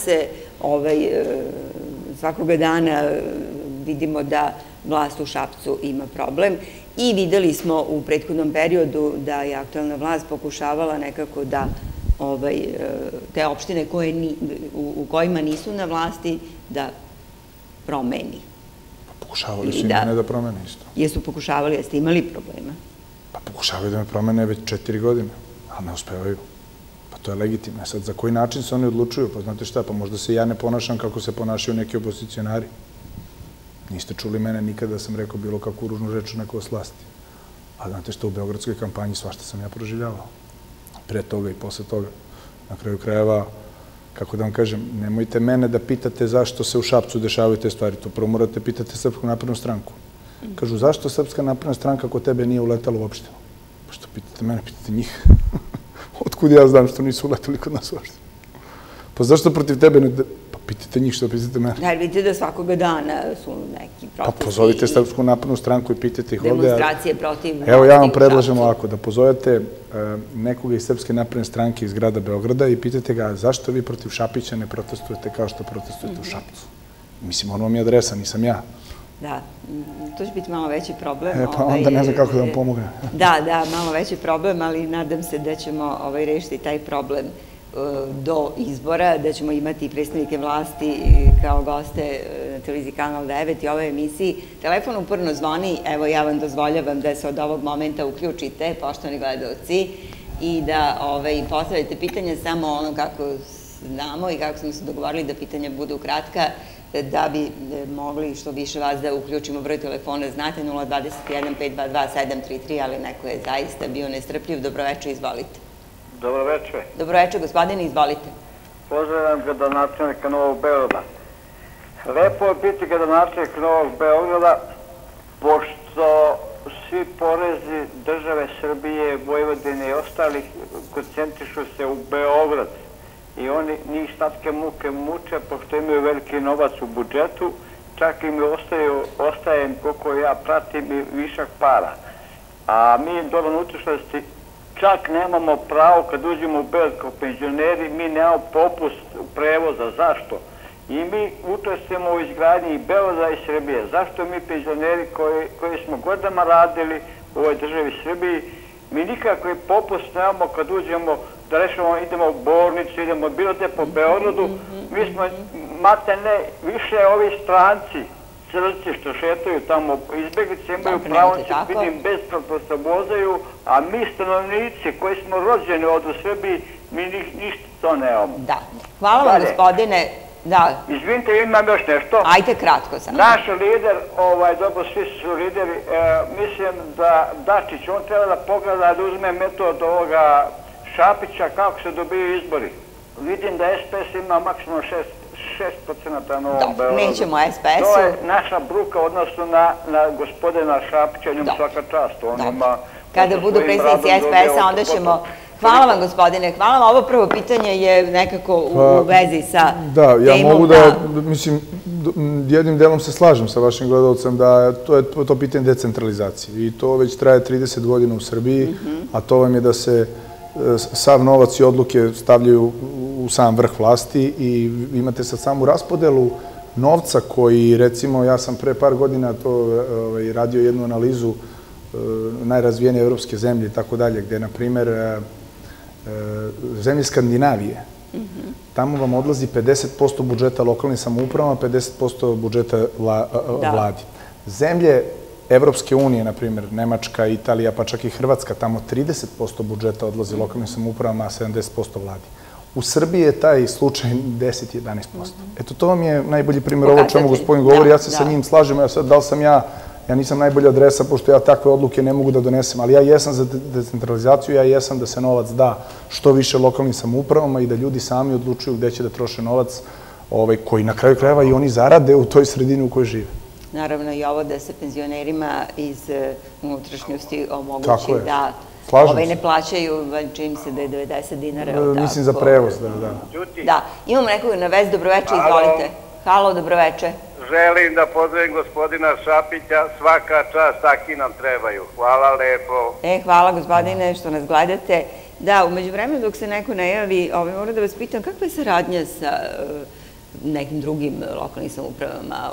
dana vidimo da vlast u Šapcu ima problem i videli smo u prethodnom periodu da je aktuelna vlast pokušavala nekako da te opštine u kojima nisu na vlasti da promeni. Pokušavali su i mene da promene isto. Jesu pokušavali, jeste imali problema? Pa pokušavaju da me promene već 4 godine, ali ne uspevaju. Pa to je legitimno. Sad, za koji način se oni odlučuju? Pa znate šta, pa možda se ja ne ponašam kako se ponašaju neki opozicionari. Niste čuli mene nikada da sam rekao bilo kakvu ružnu reč o nekoj vlasti. A znate šta, u beogradskoj kampanji svašta sam ja proživljavao. Pre toga i posle toga. Na kraju krajeva, kako da vam kažem, nemojte mene da pitate zašto se u Šapcu dešavaju te stvari. To prvo morate pitati Srpsku naprednu stranku. Kažu, zašto Srpska napredna stranka kod tebe nije uletala u opštinu? Pa što pitate mene, pitate njih. Otkud ja znam što nisu uletali kod nas u opštinu? Pa zašto protiv tebe ne... Pa pitate njih što pitate mene. Da, vidite da svakoga dana su neki protesti. Pa pozovite Srpsku naprednu stranku i pitate ih ovde. Demonstracije protiv vlasti. Evo ja vam predlažem ovako, da pozovete nekoga iz Srpske napredne stranke iz grada Beograda i pitate ga zašto vi protiv Šapića ne protestujete kao što protestujete u Šapcu. Mislim, on vam je adresa, nisam ja. Da, to će biti malo veći problem. Pa onda ne znam kako da vam pomognem. Da, malo veći problem, ali nadam se da ćemo rešiti taj problem do izbora, da ćemo imati predstavnike vlasti kao goste na televiziji Kanal 9 i ovoj emisiji. Telefon uporno zvoni, evo ja vam dozvoljavam da se od ovog momenta uključite, poštovani gledalci, i da postavite pitanje samo ono kako znamo i kako smo se dogovorili da pitanja budu kratka, da bi mogli što više vas da uključimo. Broj telefona znate 021 522 733, ali neko je zaista bio nestrpljiv. Dobroveče, izvolite. Dobroveče. Dobroveče, gospodine, izvolite. Pozdravljam gradonačelnika Novog Beograda. Lepo je biti gradonačelnik Novog Beograda, pošto svi porezi države Srbije, Vojvodine i ostalih koncentrišu se u Beograd. I oni njih slatke muke muče, pošto imaju veliki novac u budžetu, čak im ostaje, koliko ja pratim, i višak para. A mi dole na unutrašnjosti čak nemamo pravo, kad uđemo u Beograd kao penzioneri, mi nemamo popust prevoza. Zašto? I mi učestvujemo u izgradnji Beograda i Srbije. Zašto mi penzioneri koji smo godinama radili u ovoj državi Srbiji, mi nikakvi popust nemamo kad uđemo da rešimo, idemo u bolnicu, idemo bilo gde po Beogradu. Mi smo, mate ne, više ovi stranci, crci što šetaju tamo, izbeglice imaju pravo, vidim, besplatno vozaju, a mi stanovnici koji smo rođeni ovdje u Srbiji, mi ništa to nemamo. Da. Hvala vam, gospodine. Da. Izvinite, imam još nešto. Ajde, kratko samo. Naš lider, dobro, svi su lideri, mislim da Dačić, on treba da pogleda, da uzme metod ovoga Šapića, kako se dobiju izbori. Vidim da SPS ima maksimum 6% na ovom Beogradu. Nećemo SPS-u. To je naša bruka odnosno na gospodina Šapića, njom svaka čast. Kada budu predstavnici SPS-a, onda ćemo... Hvala vam, gospodine. Hvala vam. Ovo prvo pitanje je nekako u vezi sa temom. Da, ja mogu da, mislim, jednim delom se slažem sa vašim gledalcem da to je to pitanje decentralizacije. I to već traje 30 godina u Srbiji, a to vam je da se sav novac i odluke stavljaju u sam vrh vlasti i imate sad samu raspodelu novca koji, recimo, ja sam pre par godina to radio jednu analizu najrazvijenije evropske zemlje i tako dalje, gde, na primer, zemlje Skandinavije, tamo vam odlazi 50% budžeta lokalnim samoupravama, 50% budžeta vladi. Zemlje Evropske unije, na primjer, Nemačka, Italija, pa čak i Hrvatska, tamo 30% budžeta odlazi lokalnim samoupravama, a 70% vladi. U Srbiji je taj slučaj 10-11%. Eto, to vam je najbolji primjer ovo o čemu gospodin govori. Ja se sa njim slažem, ja sad, da li sam ja nisam najbolja adresa, pošto ja takve odluke ne mogu da donesem, ali ja jesam za decentralizaciju, ja jesam da se novac da što više lokalnim samoupravama i da ljudi sami odlučuju gde će da troše novac, koji na kraju krajeva i oni zarade u toj sredini u kojoj žive. Naravno i ovo da se penzionerima iz unutrašnjosti omogući da ne plaćaju, čini se da je 90 dinara. Mislim za prevoz, da. Da, imamo nekog na vez, dobroveče, izvolite. Halo, dobroveče. Želim da pozdravim gospodina Šapića, svaka čast, taki nam trebaju. Hvala lepo. Hvala gospodine što nas gledate. Da, umeđu vremenu dok se neko ne javi, moram da vas pitam, kakva je saradnja sa nekim drugim lokalnim samoupravama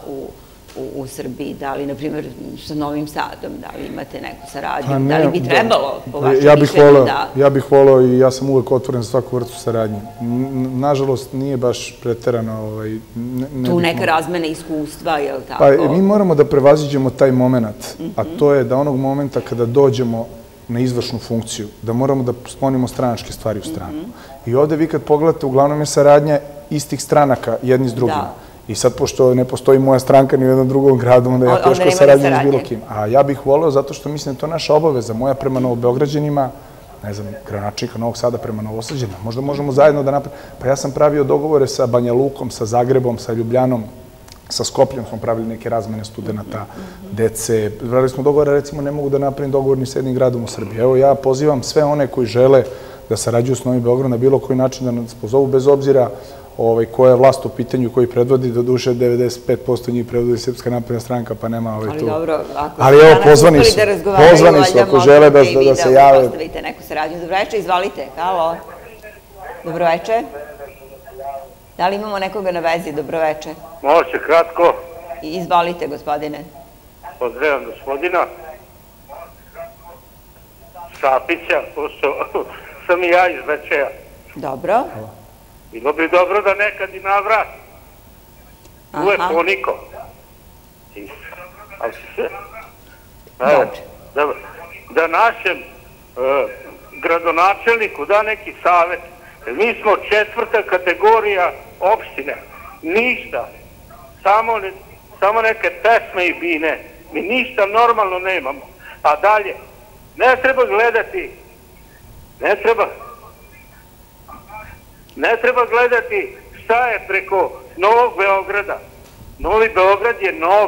u Srbiji? Da li, na primjer, sa Novim Sadom, da li imate neku saradnju? Da li bi trebalo, po vašem mišljenju, da... Ja bih volao i ja sam uvek otvoren za svaku vrstu saradnje. Nažalost, nije baš preterano... Tu neka razmena iskustva, je li tako? Pa, mi moramo da prevaziđemo taj moment, a to je da onog momenta kada dođemo na izvršnu funkciju, da moramo da sklonimo stranačke stvari u stranu. I ovde vi kad pogledate, uglavnom je saradnja istih stranaka jedni s drugima. I sad, pošto ne postoji moja stranka ni u jednom drugom gradu, onda ja teško sarađujem s bilo kim. A ja bih voleo, zato što mislim da je to naša obaveza, moja prema Novobeograđanima, ne znam, gradonačelnika Novog Sada prema Novosađanima, možda možemo zajedno da napravimo. Pa ja sam pravio dogovore sa Banja Lukom, sa Zagrebom, sa Ljubljanom, sa Skopljom smo pravili neke razmene studenta, dece. Pravili smo dogovore, recimo, ne mogu da napravim dogovor ni s jednim gradom u Srbiji. Evo, ja pozivam sve one koji žele da sarađuju s Novim Beogradom na bilo koji način da nas pozovu, bez obzira koja je vlast u pitanju koji predvodi, do duše 95% njih predvodi Srpska napredna stranka, pa nema tu... Ali dobro, ali evo, pozvani su, ako žele da se jave... Postavite neku saradnju. Dobroveče, izvolite. Halo. Dobroveče. Da li imamo nekoga na vezi? Dobroveče. Može, kratko. Izvolite, gospodine. Pozdravljam gospodina Šapića, pošto sam i ja iz Bečeja. Dobro. Bilo bi dobro da nekad i navrat. Uvek poniko. Da našem gradonačelniku da neki savjet. Mi smo 4. kategorija opštine. Ništa. samo neke pesme i bine. Mi ništa normalno nemamo. A dalje, ne treba gledati, ne treba gledati šta je preko Novog Beograda. Novi Beograd je nov.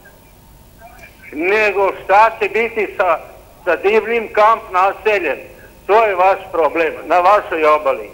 Nego šta će biti sa divnim kamp naseljem. To je vaš problem, na vašoj obali.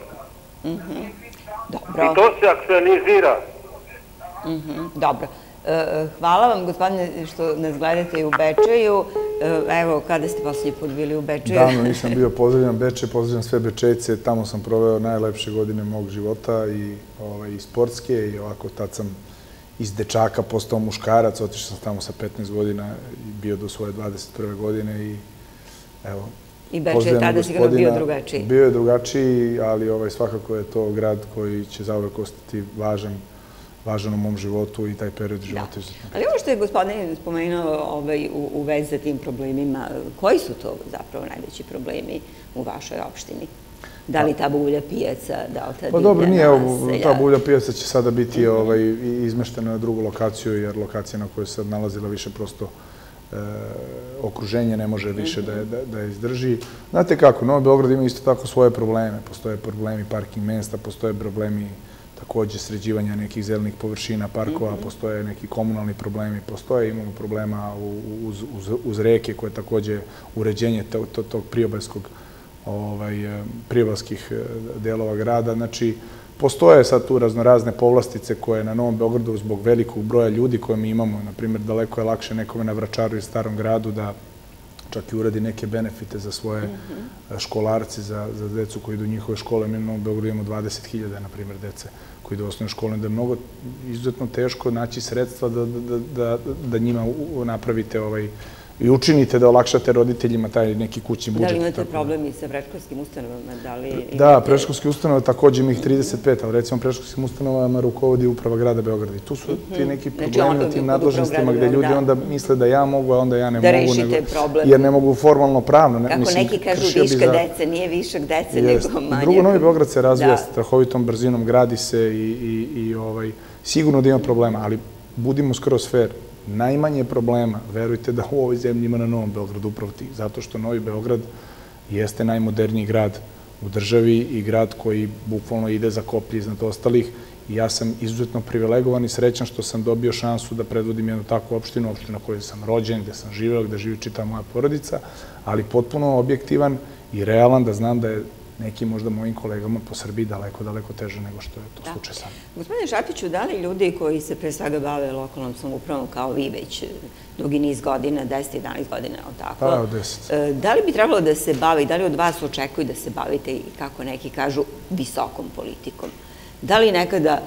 I to se aktualizira. Dobro. Hvala vam, gospodine, što nas gledate i u Bečeju. Evo, kada ste posljednji put bili u Bečeju? Davno nisam bio, pozdravljam Bečej, pozdravljam sve Bečejce. Tamo sam proveo najlepše godine mog života i sportske i ovako tad sam iz dečaka postao muškarac. Otišao sam tamo sa 15 godina i bio do svoje 21. godine i evo, i Bečej tada sigurno bio drugačiji. Bio je drugačiji, ali svakako je to grad koji će zauvek ostati važan u mom životu i taj period života. Ali ovo što je gospodin spomenuo u vezi sa tim problemima, koji su to zapravo najveći problemi u vašoj opštini? Da li ta bulja pijaca, da li ta divlja naselja? Pa dobro, nije, ta bulja pijaca će sada biti izmeštena na drugu lokaciju, jer lokacija na kojoj se sad nalazila više prosto okruženje ne može više da je izdrži. Znate kako, Novi Beograd ima isto tako svoje probleme. Postoje problemi parking mesta, postoje problemi takođe sređivanja nekih zelenih površina, parkova, postoje neki komunalni problemi, imamo problema uz reke koje takođe uređenje tog priobalskih delova grada. Znači, postoje sad tu raznorazne povlastice koje na Novom Beogradu zbog velikog broja ljudi koje mi imamo, na primjer, daleko je lakše nekome na Vračaru i Starom gradu da čak i uradi neke benefite za svoje školarci, za decu koji idu u njihove škole. Mi na Novom Beogradu imamo 20.000, na primjer, dece koji idu u osnovne škole, da je mnogo izuzetno teško naći sredstva da njima napravite i učinite da olakšate roditeljima taj neki kućni budžet. Da li imate problem i sa predškolskim ustanovama? Da, predškolske ustanove takođe ima ih 35, ali recimo predškolskim ustanovama rukovodi uprava grada Beograda. I tu su ti neki problemi u tim nadležnostima gde ljudi onda misle da ja mogu, a onda ja ne mogu. Da rešite problem. Jer ne mogu formalno pravno. Kako neki kažu viška dece, nije višak dece, nego manje. Drugo, Novi Beograd se razvija strahovitom brzinom, gradi se i sigurno da ima problema, ali budimo skroz fair. Najmanje problema, verujte da u ovoj zemlji ima na Novom Beogradu upravo tih, zato što Novi Beograd jeste najmoderniji grad u državi i grad koji bukvalno ide za koplje iznad ostalih i ja sam izuzetno privilegovan i srećan što sam dobio šansu da predvodim jednu takvu opštinu, opštinu na kojoj sam rođen, gde sam živeo, gde živi čitava moja porodica, ali potpuno objektivan i realan da znam da je nekim možda mojim kolegama po Srbiji daleko, daleko teže nego što je to slučaj sam. Gospodine Šapiću, da li ljudi koji se pre svega bave lokalnom samoupravom kao vi već dugi niz godina, 10-11 godina, tako? Pa, 10. Da li bi trebalo da se bavi, da li od vas očekuju da se bavite i kako neki kažu visokom politikom? Da li nekada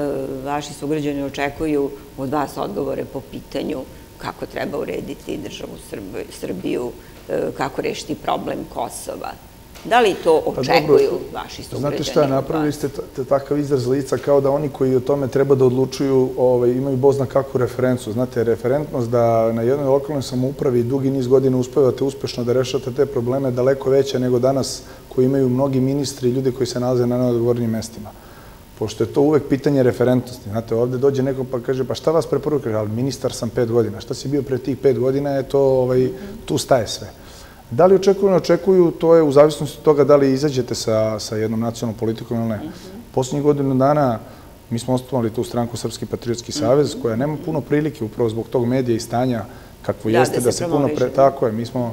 vaši sugrađani očekuju od vas odgovore po pitanju kako treba urediti državu Srbiju, kako rešiti problem Kosova? Da li to očekuju vaši sugrađani? Znate šta, napravili ste takav izraz lica kao da oni koji o tome treba da odlučuju imaju Bog zna kakvu referencu. Znate, referentnost da na jednoj lokalnoj samoupravi dugi niz godina uspevate uspešno da rešate te probleme daleko veća nego danas koji imaju mnogi ministri i ljudi koji se nalaze na najodgovornijim mestima. Pošto je to uvek pitanje referentnosti. Znate, ovde dođe neko pa kaže, pa šta vas preporuka? Ali ministar sam 5 godina. Šta si bio pre tih 5 godina? Je to, tu staje sve. Da li očekuju, ne očekuju, to je u zavisnosti od toga da li izađete sa jednom nacionalnom politikom ili ne. Poslednjih godinu dana mi smo osnovali tu stranku Srpski patriotski savez, koja nema puno prilike upravo zbog tog medija i stanja kakvo jeste, da se puno tako je. Mi smo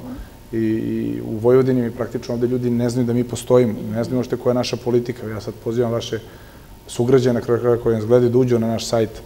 i u Vojvodini, mi praktično ovde ljudi ne znaju da mi postojimo, ne znaju što je koja je naša politika. Ja sad pozivam vaše sugrađane koji nas gledaju da uđu na naš sajt.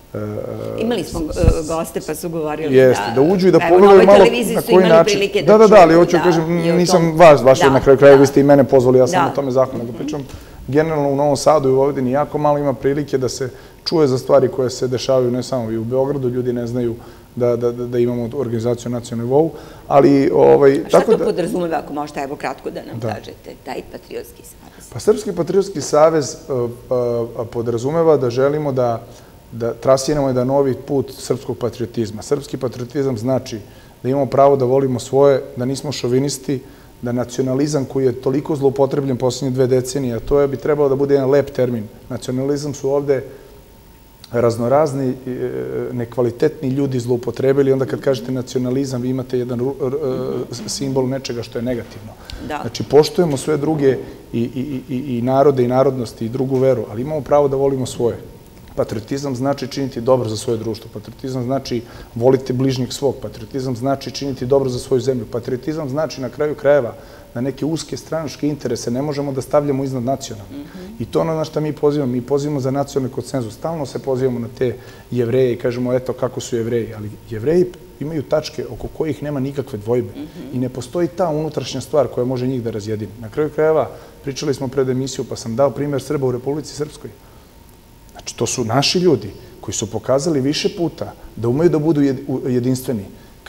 Imali smo goste pa su govorili da uđu i da pogledaju malo na koji način. Da, ali hoću da kažem, nisam vaš na kraju kraja, vi ste i mene pozvali, ja sam na tome zahvalan. Da pričam, generalno u Novom Sadu i u Vojvodini jako malo ima prilike da se čuje za stvari koje se dešavaju ne samo i u Beogradu, ljudi ne znaju da imamo organizaciju na nacionalnom nivou, ali... Šta to podrazumeva, ako možete, evo kratko da nam kažete, taj patriotski savez? Pa Srpski patriotski savez podrazumeva da želimo da trasiramo jedan novi put srpskog patriotizma. Srpski patriotizam znači da imamo pravo da volimo svoje, da nismo šovinisti, da nacionalizam koji je toliko zloupotrebljen poslednje 2 decenije, a to bi trebalo da bude jedan lep termin. Nacionalizam su ovde raznorazni nekvalitetni ljudi zloupotrebili. Onda kad kažete nacionalizam, vi imate jedan simbol nečega što je negativno. Znači, poštujemo sve druge i narode i narodnosti i drugu veru, ali imamo pravo da volimo svoje. Patriotizam znači činiti dobro za svoje društvo. Patriotizam znači voliti bližnjeg svog. Patriotizam znači činiti dobro za svoju zemlju. Patriotizam znači na kraju krajeva da neke uske stranačke interese ne možemo da stavljamo iznad nacionalne. I to ono na što mi pozivamo. Mi pozivamo za nacionalni konsenzus. Stalno se pozivamo na te Jevreje i kažemo eto kako su Jevreji. Ali Jevreji imaju tačke oko kojih nema nikakve dvojbe. I ne postoji ta unutrašnja stvar koja može njih da razjedini. Na kraju krajeva pričali smo pred emisiju pa sam dao primjer Srba u Republici Srpskoj. Znači, to su naši ljudi koji su pokazali više puta da umeju da budu jedinstveni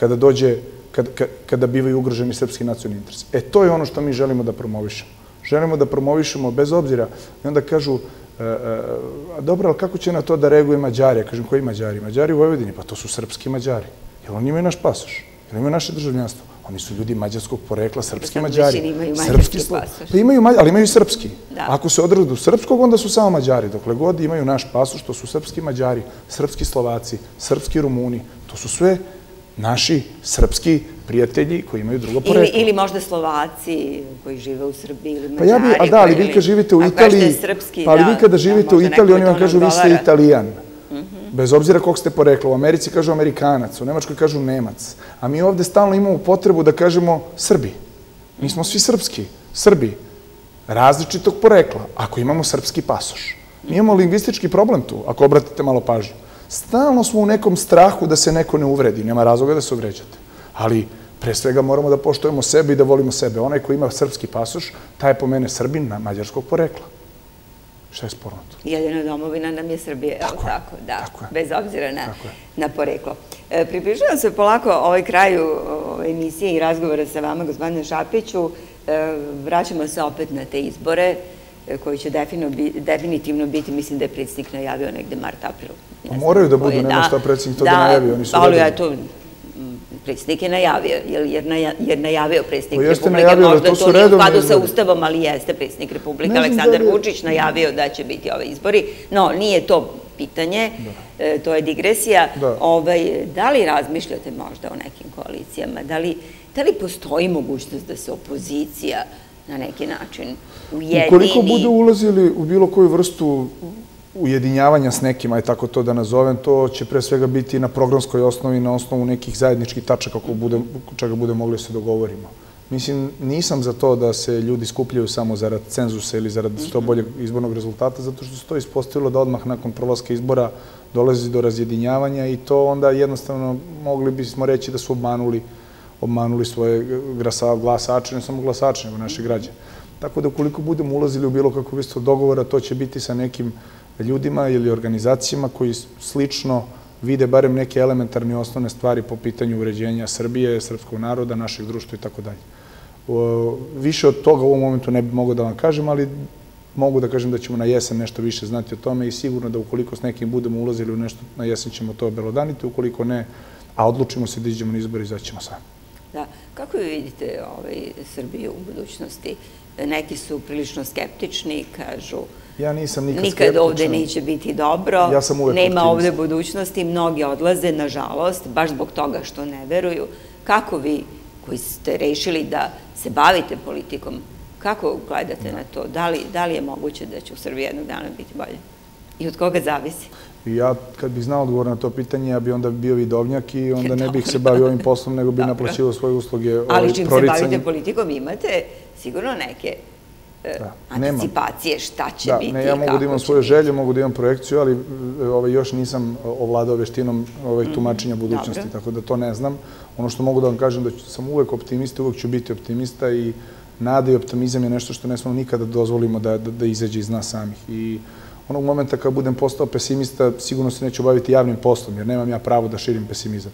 kada bivaju ugroženi srpski nacionalni interes. To je ono što mi želimo da promovišemo. Želimo da promovišemo bez obzira. I onda kažu, dobro, ali kako će na to da reaguje Mađari? Ja kažem, koji Mađari? Mađari u Vojvodini? Pa to su srpski Mađari. Jer oni imaju naš pasoš, jer imaju naše državljanstvo. Oni su ljudi mađarskog porekla, srpski Mađari. Imaju mađarski pasoš. Ali imaju srpski. Ako se odredu srpskog, onda su samo Mađari. Dokle god imaju naš pasoš, to su srpski Mađari, srpski Slovaci, srpski Rumuni. To su sve naši srpski prijatelji koji imaju drugo poreklo. Ili možda Slovaci koji žive u Srbiji ili Mađari. Da, ali vi kad živite u Italiji, pa ali vi kada živite u Italiji, oni vam kažu vi ste Italijan. Bez obzira kog ste porekla. U Americi kažu Amerikanac, u Nemačkoj kažu Nemac. A mi ovde stalno imamo potrebu da kažemo Srbi. Mi smo svi srpski, Srbi, različitog porekla, ako imamo srpski pasoš. Mi imamo lingvistički problem tu, ako obratite malo pažnju. Stalno smo u nekom strahu da se neko ne uvredi, nema razloga da se uvređate. Ali, pre svega, moramo da poštujemo sebe i da volimo sebe. Onaj ko ima srpski pasoš, taj je po mene Srbin mađarskog porekla. Šta je sporno to? Jedina domovina nam je Srbija, je li tako? Da, bez obzira na poreklo. Približavam se polako ovoj kraju emisije i razgovora sa vama, gospodine Šapiću. Vraćamo se opet na te izbore koji će definitivno biti, mislim da je predsjednik najavio negde mart-april. Moraju da budu, nema šta predsjednik to da najavio, oni su redovni. Ali eto, predsjednik je najavio, jer najavio predsjednik Republike, možda to nije u skladu sa Ustavom, ali jeste predsjednik Republike, Aleksandar Vučić, najavio da će biti ove izbori. No, nije to pitanje, to je digresija. Da li razmišljate možda o nekim koalicijama? Da li postoji mogućnost da se opozicija na neki način ujedini? Ukoliko budu ulazili u bilo koju vrstu ujedinjavanja s nekim, aj tako to da nazovem, to će pre svega biti na programskoj osnovi, na osnovu nekih zajedničkih tačaka čega bude mogli se dogovorimo. Mislim, nisam za to da se ljudi skupljaju samo zarad cenzusa ili zarad što boljeg izbornog rezultata, zato što se to ispostavilo da odmah nakon prolaska izbora dolazi do razjedinjavanja i to onda jednostavno mogli bismo reći da su obmanuli svoje glasače, ne samo glasače, nego naše građane. Tako da ukoliko budemo ulazili u bilo kakvu vrstu dogovora, to će biti sa nekim ljudima ili organizacijama koji slično vide barem neke elementarne osnovne stvari po pitanju uređenja Srbije, srpskog naroda, našeg društva i tako dalje. Više od toga u ovom momentu ne bih mogao da vam kažem, ali mogu da kažem da ćemo na jesen nešto više znati o tome i sigurno da ukoliko s nekim budemo ulazili u nešto, na jesen ćemo to obelodaniti, ukoliko ne, a odlučimo se da iđemo na izbor i izaćemo sami. Da. Kako vi vidite Srbiju u budućnosti? Neki su prilično skeptični, kažu nikad ovde neće biti dobro, nema ovde budućnosti, mnogi odlaze, nažalost, baš zbog toga što ne veruju. Kako vi, koji ste rešili da se bavite politikom, kako gledate na to? Da li je moguće da će u Srbiji jednog dana biti bolje? I od koga zavisi? Ja, kad bih znao odgovor na to pitanje, ja bih onda bio vidovnjak i onda ne bih se bavio ovim poslom, nego bih naplaćivao svoje usluge. Ali čim se bavite politikom, imate sigurno neke anticipacije šta će biti. Ne, ja mogu da imam svoje želje, mogu da imam projekciju, ali još nisam ovladao veštinom tumačenja budućnosti, tako da to ne znam. Ono što mogu da vam kažem da sam uvek optimista, uvek ću biti optimista i nada i optimizam je nešto što ne smemo nikada dozvolimo da izađe iz nas samih. I onog momenta kad budem postao pesimista, sigurno se neću baviti javnim poslom, jer nemam ja pravo da širim pesimizam.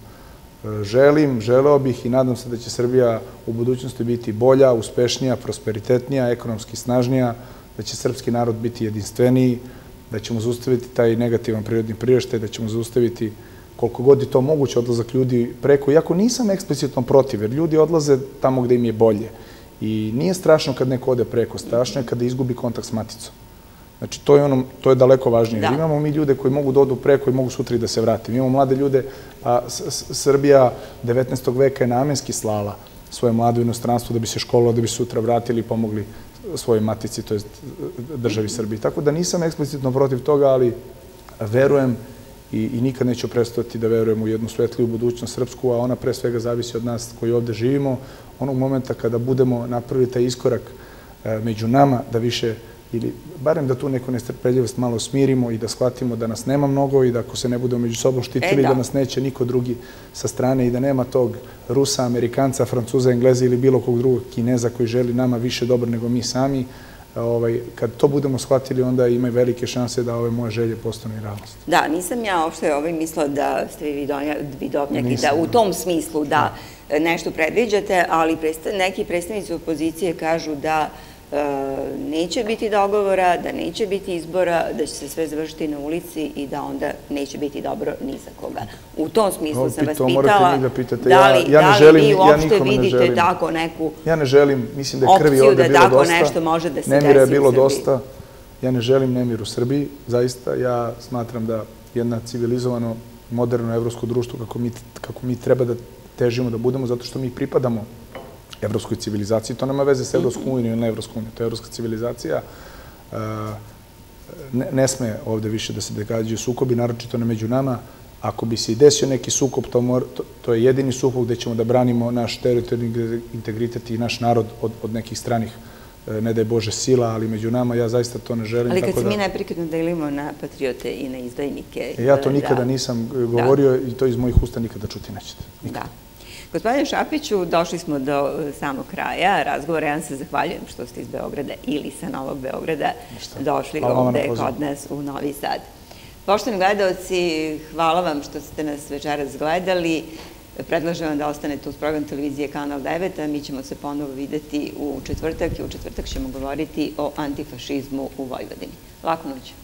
Želeo bih i nadam se da će Srbija u budućnosti biti bolja, uspešnija, prosperitetnija, ekonomski snažnija, da će srpski narod biti jedinstveniji, da ćemo zaustaviti taj negativan prirodni priraštaj, da ćemo zaustaviti koliko god je to moguće odlazak ljudi preko, iako nisam eksplicitno protiv, jer ljudi odlaze tamo gde im je bolje. I nije strašno kad neko ode preko, strašno je kada izgubi kontakt s maticom. Znači, to je daleko važnije. Imamo mi ljude koji mogu da odu preko i mogu sutra i da se vrati. Imamo mlade ljude, a Srbija 19. veka je namenski slala svoje mlade u inostranstvo da bi se školovali, da bi sutra vratili i pomogli svojoj matici, to je državi Srbiji. Tako da nisam eksplicitno protiv toga, ali verujem i nikad neću prestati da verujem u jednu svetliju budućnost srpsku, a ona pre svega zavisi od nas koji ovde živimo. Onog momenta kada budemo napravili taj iskorak među nama, da više, ili barem da tu neku nestrpeljivost malo smirimo i da shvatimo da nas nema mnogo i da ako se ne budemo među sobom štitili, da nas neće niko drugi sa strane i da nema tog Rusa, Amerikanca, Francuza, Engleza ili bilo kog drugog Kineza koji želi nama više dobro nego mi sami. Kad to budemo shvatili, onda imaju velike šanse da ove moje želje postanu i realnost. Da, nisam ja uopšte mislila da ste vi vidovnjak i da u tom smislu da nešto predviđate, ali neki predstavnici opozicije kažu da neće biti dogovora, da neće biti izbora, da će se sve završiti na ulici i da onda neće biti dobro ni za koga. U tom smislu sam vas pitala da li vi uopšte vidite tako neku opciju da tako nešto može da se desi u Srbiji. Nemira je bilo dosta. Ja ne želim nemir u Srbiji, zaista. Ja smatram da jedna civilizovano, moderno evropsko društvo kako mi treba da težimo da budemo, zato što mi pripadamo evropskoj civilizaciji. To nema veze sa Evropskom unijom ili ne Evropskom unijom. To je evropska civilizacija. Ne sme ovde više da se događaju sukobi, naročito ne među nama. Ako bi se i desio neki sukob, to je jedini sukob gde ćemo da branimo naš teritorijalni integritet i naš narod od nekih stranih, ne daj Bože, sila, ali među nama ja zaista to ne želim. Ali kad se mi neprekidno delimo na patriote i na izdajnike... Ja to nikada nisam govorio i to iz mojih usta nikada čuti nećete. Da. Gospodine Šapiću, došli smo do samog kraja razgovora. Ja vam se zahvaljujem što ste iz Beograda ili sa Novog Beograda došli ovde kod nas u Novi Sad. Poštovani gledalci, hvala vam što ste nas večeras gledali. Predlažem vam da ostanete uz program televizije Kanal 9, a mi ćemo se ponovo videti u četvrtak i u četvrtak ćemo govoriti o antifašizmu u Vojvodini. Laku noć.